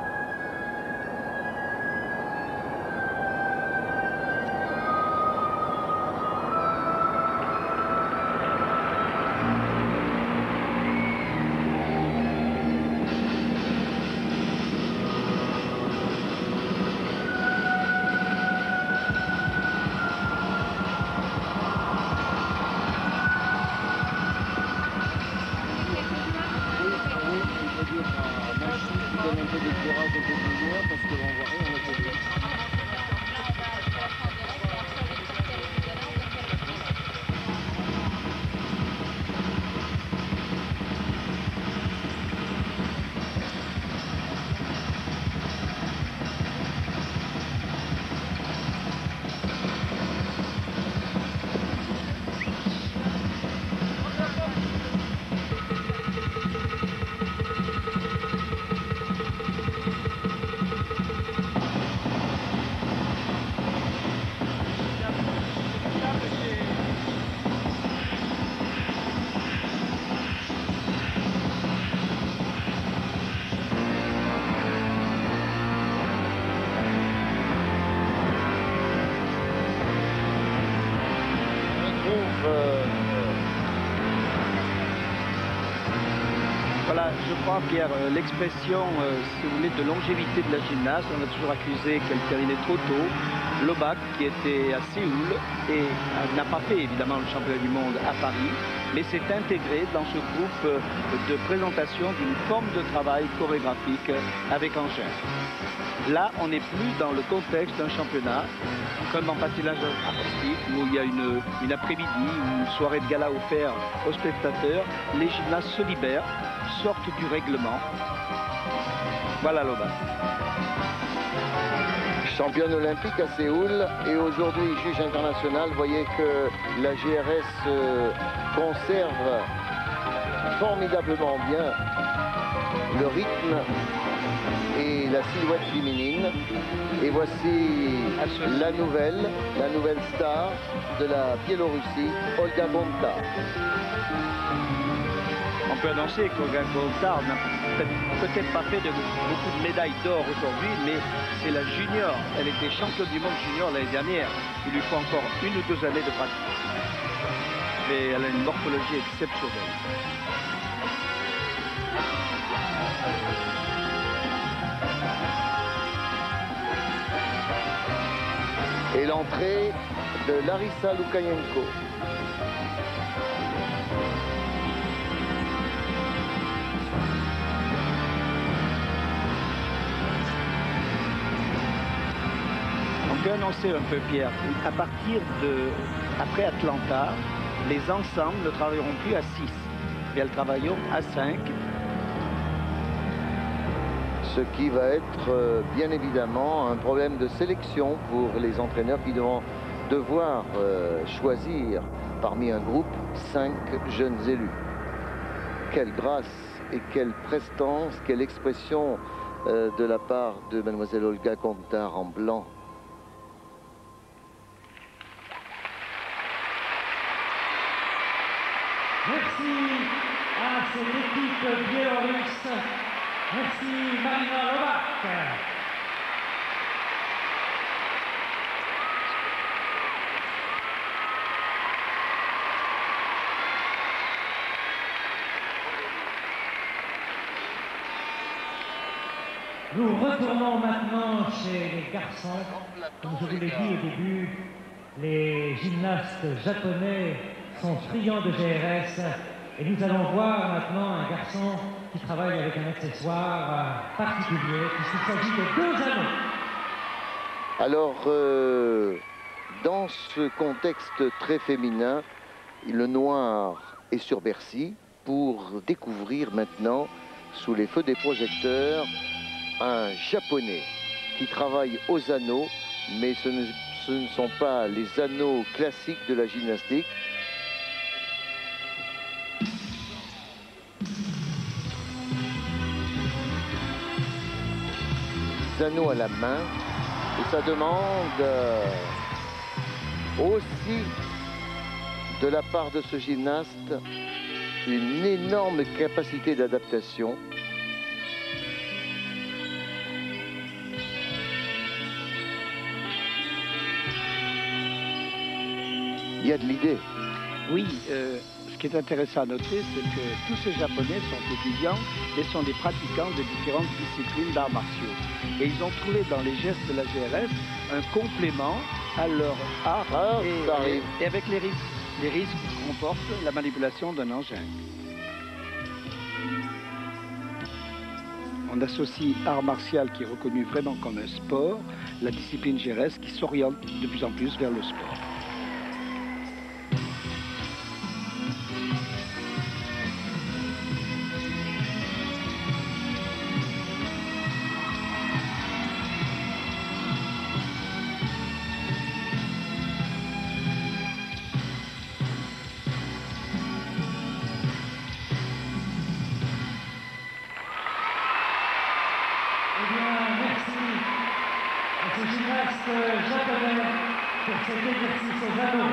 Voilà, je crois, Pierre, l'expression, si vous voulez, de longévité de la gymnaste, on a toujours accusé qu'elle terminait trop tôt. Lobach, qui était à Séoul, et n'a pas fait évidemment le championnat du monde à Paris, mais s'est intégré dans ce groupe de présentation d'une forme de travail chorégraphique avec engin. Là, on n'est plus dans le contexte d'un championnat, comme en patinage artistique, où il y a une après-midi, une soirée de gala offerte aux spectateurs. Les gymnastes se libèrent, sortent du règlement. Voilà Lobach.
Championne olympique à Séoul et aujourd'hui juge international. Vous voyez que la GRS conserve formidablement bien le rythme et la silhouette féminine. Et voici la nouvelle star de la Biélorussie, Olga Gontar.
On peut annoncer qu'Olga Gontar n'a peut-être pas fait beaucoup de médailles d'or aujourd'hui, mais c'est la junior. Elle était championne du monde junior l'année dernière. Il lui faut encore 1 ou 2 années de pratique. Mais elle a une morphologie exceptionnelle.
Et l'entrée de Larissa Lukayenko.
On peut annoncer un peu, Pierre, à partir après Atlanta, les ensembles ne travailleront plus à 6, mais elles travailleront à 5.
Ce qui va être bien évidemment un problème de sélection pour les entraîneurs qui vont devoir choisir parmi un groupe 5 jeunes élus. Quelle grâce et quelle prestance, quelle expression de la part de mademoiselle Olga Gontar en blanc.
Merci à cette équipe biélorusse. Merci Marina Lobach. Nous retournons maintenant chez les garçons. Comme je vous l'ai dit au début, les gymnastes japonais sont friands de GRS. Et nous allons voir maintenant un garçon qui travaille avec un accessoire particulier, puisqu'il s'agit de 2 anneaux.
Alors, dans ce contexte très féminin, le noir est sur Bercy pour découvrir maintenant, sous les feux des projecteurs, un japonais qui travaille aux anneaux, mais ce ne ce ne sont pas les anneaux classiques de la gymnastique. Les anneaux à la main. Et ça demande aussi de la part de ce gymnaste une énorme capacité d'adaptation. Il y a de l'idée.
Oui, ce qui est intéressant à noter, c'est que tous ces Japonais sont étudiants et sont des pratiquants de différentes disciplines d'arts martiaux. Et ils ont trouvé dans les gestes de la GRS un complément à leur art et avec les risques que comporte la manipulation d'un engin. On associe art martial qui est reconnu vraiment comme un sport, la discipline GRS qui s'oriente de plus en plus vers le sport.
Japonais pour cet exercice aux anneaux.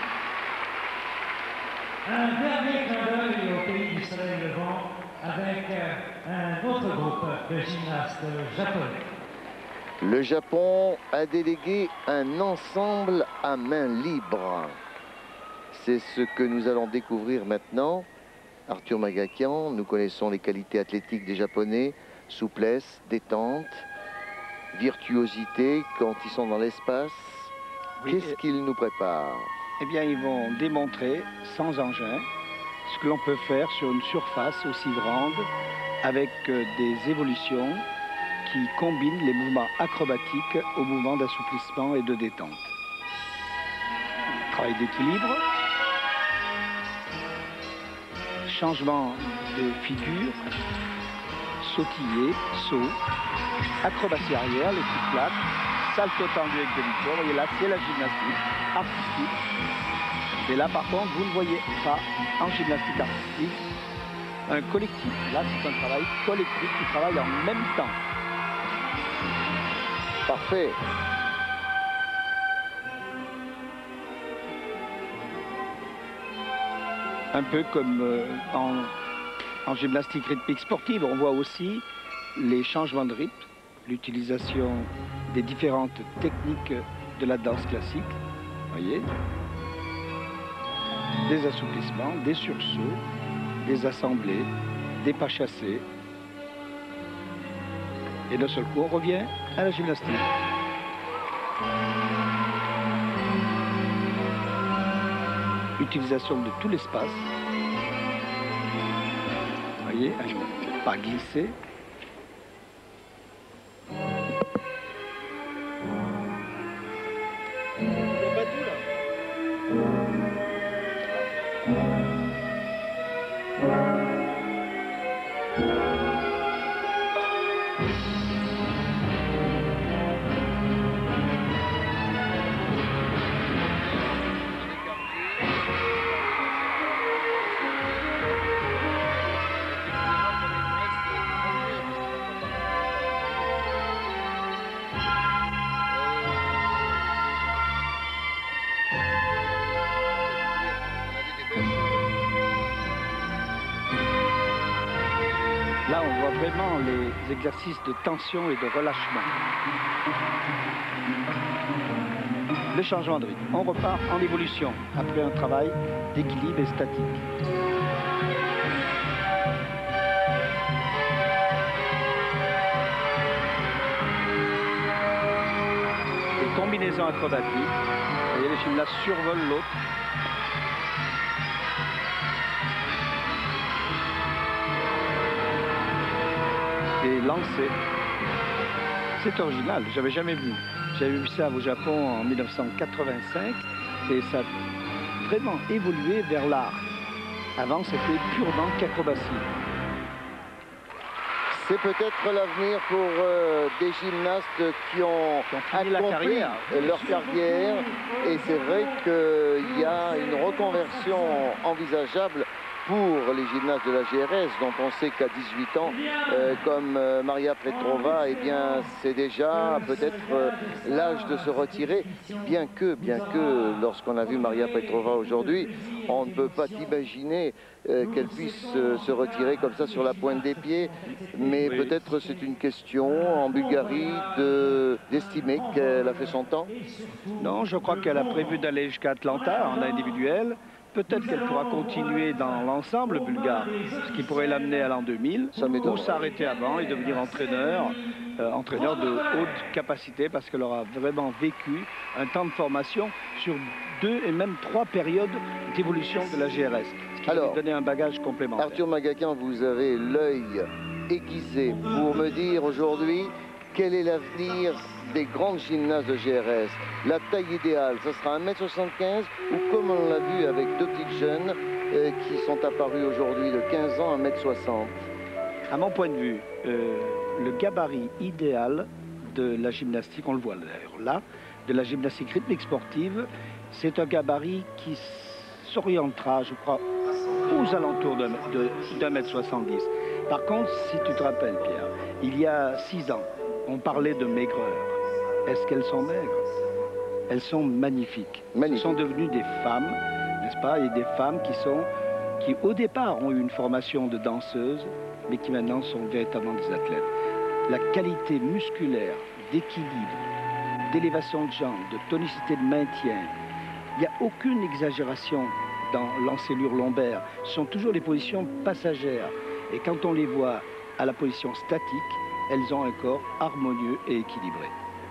Un dernier clin d'œil au pays du soleil levant avec un autre groupe de gymnastes japonais.
Le Japon a délégué un ensemble à main libre. C'est ce que nous allons découvrir maintenant. Arthur Magakian, nous connaissons les qualités athlétiques des Japonais, souplesse, détente, virtuosité quand ils sont dans l'espace. Oui, qu'est-ce qu'ils nous préparent?
Eh bien, ils vont démontrer, sans engin, ce que l'on peut faire sur une surface aussi grande, avec des évolutions qui combinent les mouvements acrobatiques aux mouvements d'assouplissement et de détente. Travail d'équilibre, changement de figure, sautiller, saut, acrobatie arrière, les coups plates, salto tendu avec demi-tour. Vous voyez là, c'est la gymnastique artistique. Et là, par contre, vous ne voyez pas en gymnastique artistique un collectif. Là, c'est un travail collectif qui travaille en même temps.
Parfait.
Un peu comme en gymnastique rythmique sportive, on voit aussi les changements de rythme, l'utilisation des différentes techniques de la danse classique, voyez, des assouplissements, des sursauts, des assemblées, des pas chassés. Et d'un seul coup, on revient à la gymnastique. Utilisation de tout l'espace. Voyez, un pas glissé. Là, on voit vraiment les exercices de tension et de relâchement. Le changement de rythme. On repart en évolution après un travail d'équilibre et statique. Des combinaisons acrobatiques. Vous voyez, les gymnastes survolent l'autre. Et lancé. C'est original, j'avais jamais vu. J'avais vu ça au Japon en 1985 et ça a vraiment évolué vers l'art. Avant, c'était purement qu'acrobatie.
C'est peut-être l'avenir pour des gymnastes qui ont accompli leur carrière. Et c'est vrai qu'il y a une reconversion envisageable pour les gymnastes de la GRS, dont on sait qu'à 18 ans, comme Maria Petrova, eh bien, c'est déjà peut-être l'âge de se retirer, bien que lorsqu'on a vu Maria Petrova aujourd'hui, on ne peut pas imaginer qu'elle puisse se retirer comme ça sur la pointe des pieds, mais peut-être c'est une question en Bulgarie d'estimer qu'elle a fait son temps.
Non, je crois qu'elle a prévu d'aller jusqu'à Atlanta en individuel. Peut-être qu'elle pourra continuer dans l'ensemble bulgare, ce qui pourrait l'amener à l'an 2000, ou s'arrêter avant et devenir entraîneur de haute capacité, parce qu'elle aura vraiment vécu un temps de formation sur 2 et même 3 périodes d'évolution de la GRS, ce qui va lui donner un bagage complémentaire.
Arthur Magacan, vous avez l'œil aiguisé pour me dire aujourd'hui quel est l'avenir des grandes gymnastes de GRS. La taille idéale, ça sera 1m75 ou comme on l'a vu avec 2 petites jeunes qui sont apparues aujourd'hui de 15 ans à 1m60.
À mon point de vue, le gabarit idéal de la gymnastique, on le voit d'ailleurs là, de la gymnastique rythmique sportive, c'est un gabarit qui s'orientera, je crois, aux alentours d'1m70. Par contre, si tu te rappelles, Pierre, il y a 6 ans, on parlait de maigreur. Est-ce qu'elles sont maigres? Elles sont magnifiques. Elles sont devenues des femmes, n'est-ce pas? Et des femmes qui au départ ont eu une formation de danseuse, mais qui maintenant sont véritablement des athlètes. La qualité musculaire, d'équilibre, d'élévation de jambes, de tonicité de maintien, il n'y a aucune exagération dans l'encelure lombaire. Ce sont toujours des positions passagères. Et quand on les voit à la position statique, elles ont un corps harmonieux et équilibré.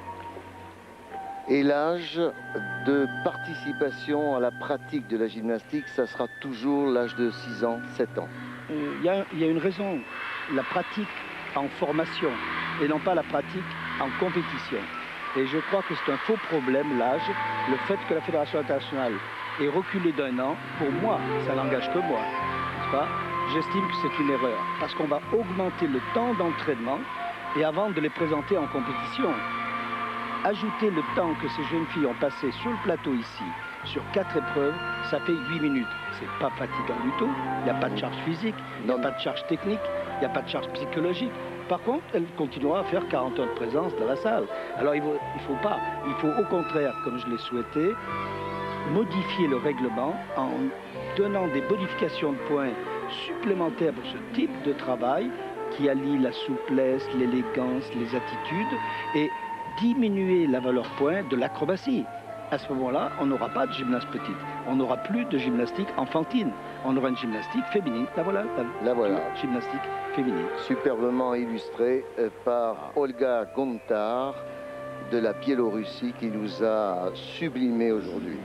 Et l'âge de participation à la pratique de la gymnastique, ça sera toujours l'âge de 6 ans, 7 ans.
Il y a une raison, la pratique en formation et non pas la pratique en compétition. Et je crois que c'est un faux problème, l'âge, le fait que la Fédération internationale ait reculé d'1 an, pour moi, ça n'engage que moi, n'est-ce pas? J'estime que c'est une erreur, parce qu'on va augmenter le temps d'entraînement et avant de les présenter en compétition. Ajouter le temps que ces jeunes filles ont passé sur le plateau ici, sur 4 épreuves, ça fait 8 minutes. C'est pas fatigant du tout, il n'y a pas de charge physique, il n'y a pas de charge technique, il n'y a pas de charge psychologique. Par contre, elles continueront à faire 40 heures de présence dans la salle. Alors il faut au contraire, comme je l'ai souhaité, modifier le règlement en donnant des bonifications de points supplémentaires pour ce type de travail qui allie la souplesse, l'élégance, les attitudes et diminuer la valeur point de l'acrobatie. À ce moment-là, on n'aura pas de gymnase petite. On n'aura plus de gymnastique enfantine. On aura une gymnastique féminine. La voilà. Gymnastique féminine.
Superbement illustré par Olga Gontar de la Biélorussie qui nous a sublimé aujourd'hui.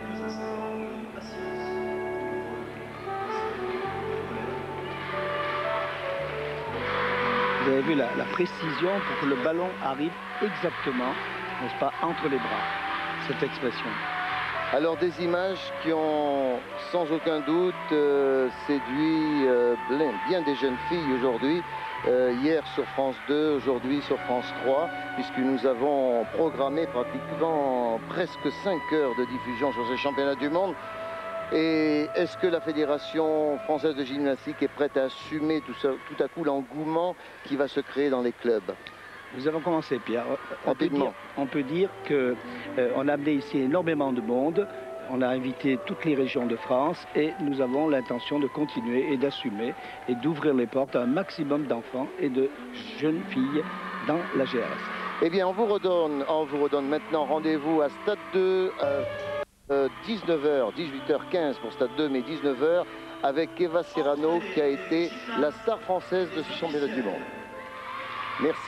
Vous avez vu la précision pour que le ballon arrive exactement, n'est-ce pas, entre les bras, cette expression.
Alors des images qui ont sans aucun doute séduit bien des jeunes filles aujourd'hui, hier sur France 2, aujourd'hui sur France 3, puisque nous avons programmé pratiquement presque 5 heures de diffusion sur ces championnats du monde. Et est-ce que la Fédération française de gymnastique est prête à assumer tout à coup l'engouement qui va se créer dans les clubs?
Nous avons commencé, Pierre. On peut dire qu'on a amené ici énormément de monde. On a invité toutes les régions de France et nous avons l'intention de continuer et d'assumer et d'ouvrir les portes à un maximum d'enfants et de jeunes filles dans la GRS.
Eh bien, on vous redonne maintenant rendez-vous à Stade 2. 19h, 18h15 pour Stade 2, mais 19h avec Eva Serrano qui a été la star française de ce championnat du monde. Merci.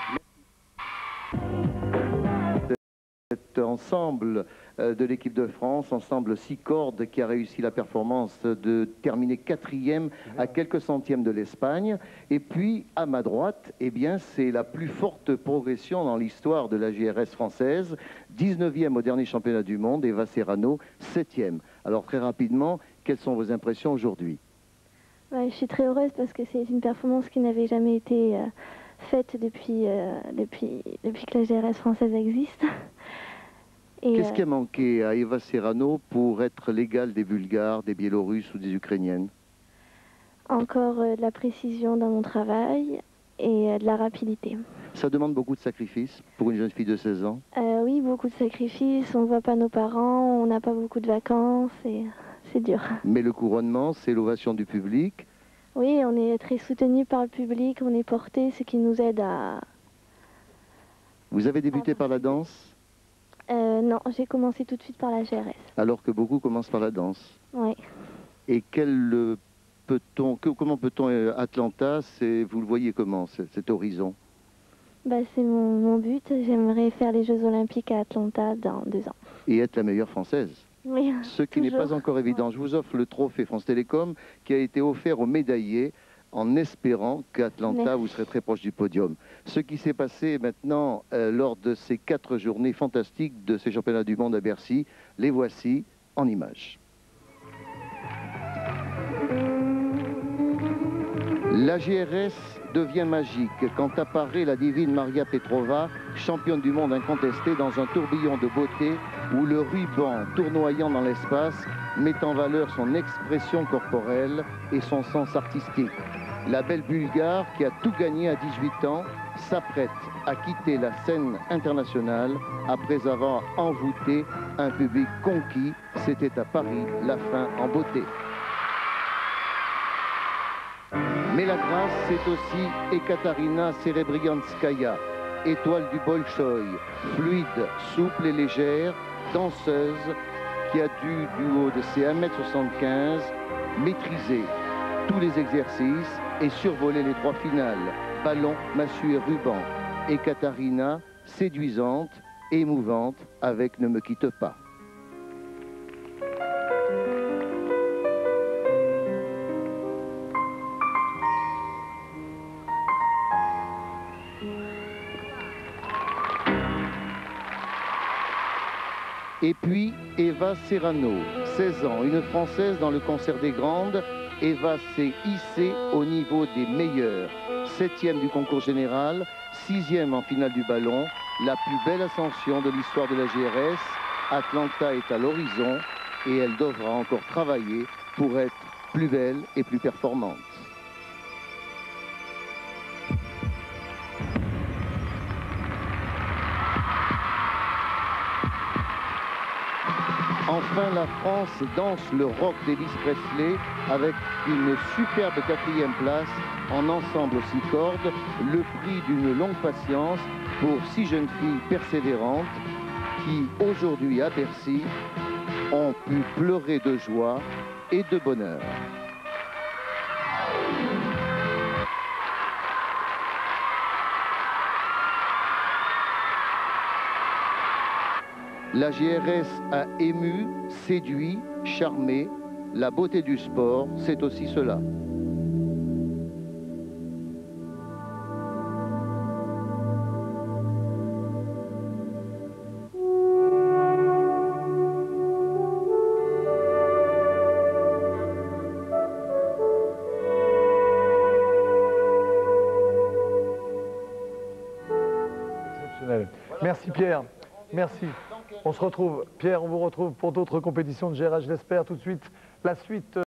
Cet ensemble de l'équipe de France, ensemble 6 cordes qui a réussi la performance de terminer 4e à quelques centièmes de l'Espagne. Et puis à ma droite, eh bien c'est la plus forte progression dans l'histoire de la GRS française. 19e au dernier championnat du monde, Eva Serrano, 7e. Alors très rapidement, quelles sont vos impressions aujourd'hui?
Ouais, je suis très heureuse parce que c'est une performance qui n'avait jamais été faite depuis que la GRS française existe.
Qu'est-ce qui a manqué à Eva Serrano pour être l'égale des Bulgares, des Biélorusses ou des Ukrainiennes?
Encore de la précision dans mon travail et de la rapidité.
Ça demande beaucoup de sacrifices pour une jeune fille de 16 ans?
Oui, beaucoup de sacrifices. On ne voit pas nos parents, on n'a pas beaucoup de vacances et c'est dur.
Mais le couronnement, c'est l'ovation du public.
Oui, on est très soutenu par le public, on est porté, ce qui nous aide à...
Vous avez débuté par la danse?
Non, j'ai commencé tout de suite par la GRS.
Alors que beaucoup commencent par la danse.
Oui.
Et comment peut-on Atlanta, vous le voyez comment, cet horizon?
Bah, c'est mon but. J'aimerais faire les Jeux Olympiques à Atlanta dans 2 ans.
Et être la meilleure française.
Oui,
ce qui n'est pas encore évident. Je vous offre le trophée France Télécom qui a été offert aux médaillés en espérant qu'Atlanta, vous serez très proche du podium. Ce qui s'est passé maintenant lors de ces 4 journées fantastiques de ces championnats du monde à Bercy, les voici en images. La GRS devient magique quand apparaît la divine Maria Petrova, championne du monde incontestée dans un tourbillon de beauté où le ruban tournoyant dans l'espace met en valeur son expression corporelle et son sens artistique. La belle Bulgare, qui a tout gagné à 18 ans, s'apprête à quitter la scène internationale après avoir envoûté un public conquis. C'était à Paris, la fin en beauté. Mais la grâce, c'est aussi Ekaterina Serebrianskaya, étoile du Bolchoï, fluide, souple et légère, danseuse, qui a dû, du haut de ses 1m75, maîtriser tous les exercices et survoler les 3 finales, ballon, massue et ruban. Ekaterina, séduisante, émouvante, avec Ne me quitte pas. Et puis Eva Serrano, 16 ans, une Française dans le concert des grandes. Eva s'est hissée au niveau des meilleurs. 7e du concours général, 6e en finale du ballon. La plus belle ascension de l'histoire de la GRS. Atlanta est à l'horizon et elle devra encore travailler pour être plus belle et plus performante. Enfin, la France danse le rock d'Elvis Presley avec une superbe 4e place en ensemble 6 cordes, le prix d'une longue patience pour 6 jeunes filles persévérantes qui, aujourd'hui à Bercy, ont pu pleurer de joie et de bonheur. La GRS a ému, séduit, charmé. La beauté du sport, c'est aussi cela.
Exceptionnel. Merci Pierre. Merci. On se retrouve, Pierre, on vous retrouve pour d'autres compétitions de GRS, je l'espère, tout de suite. La suite.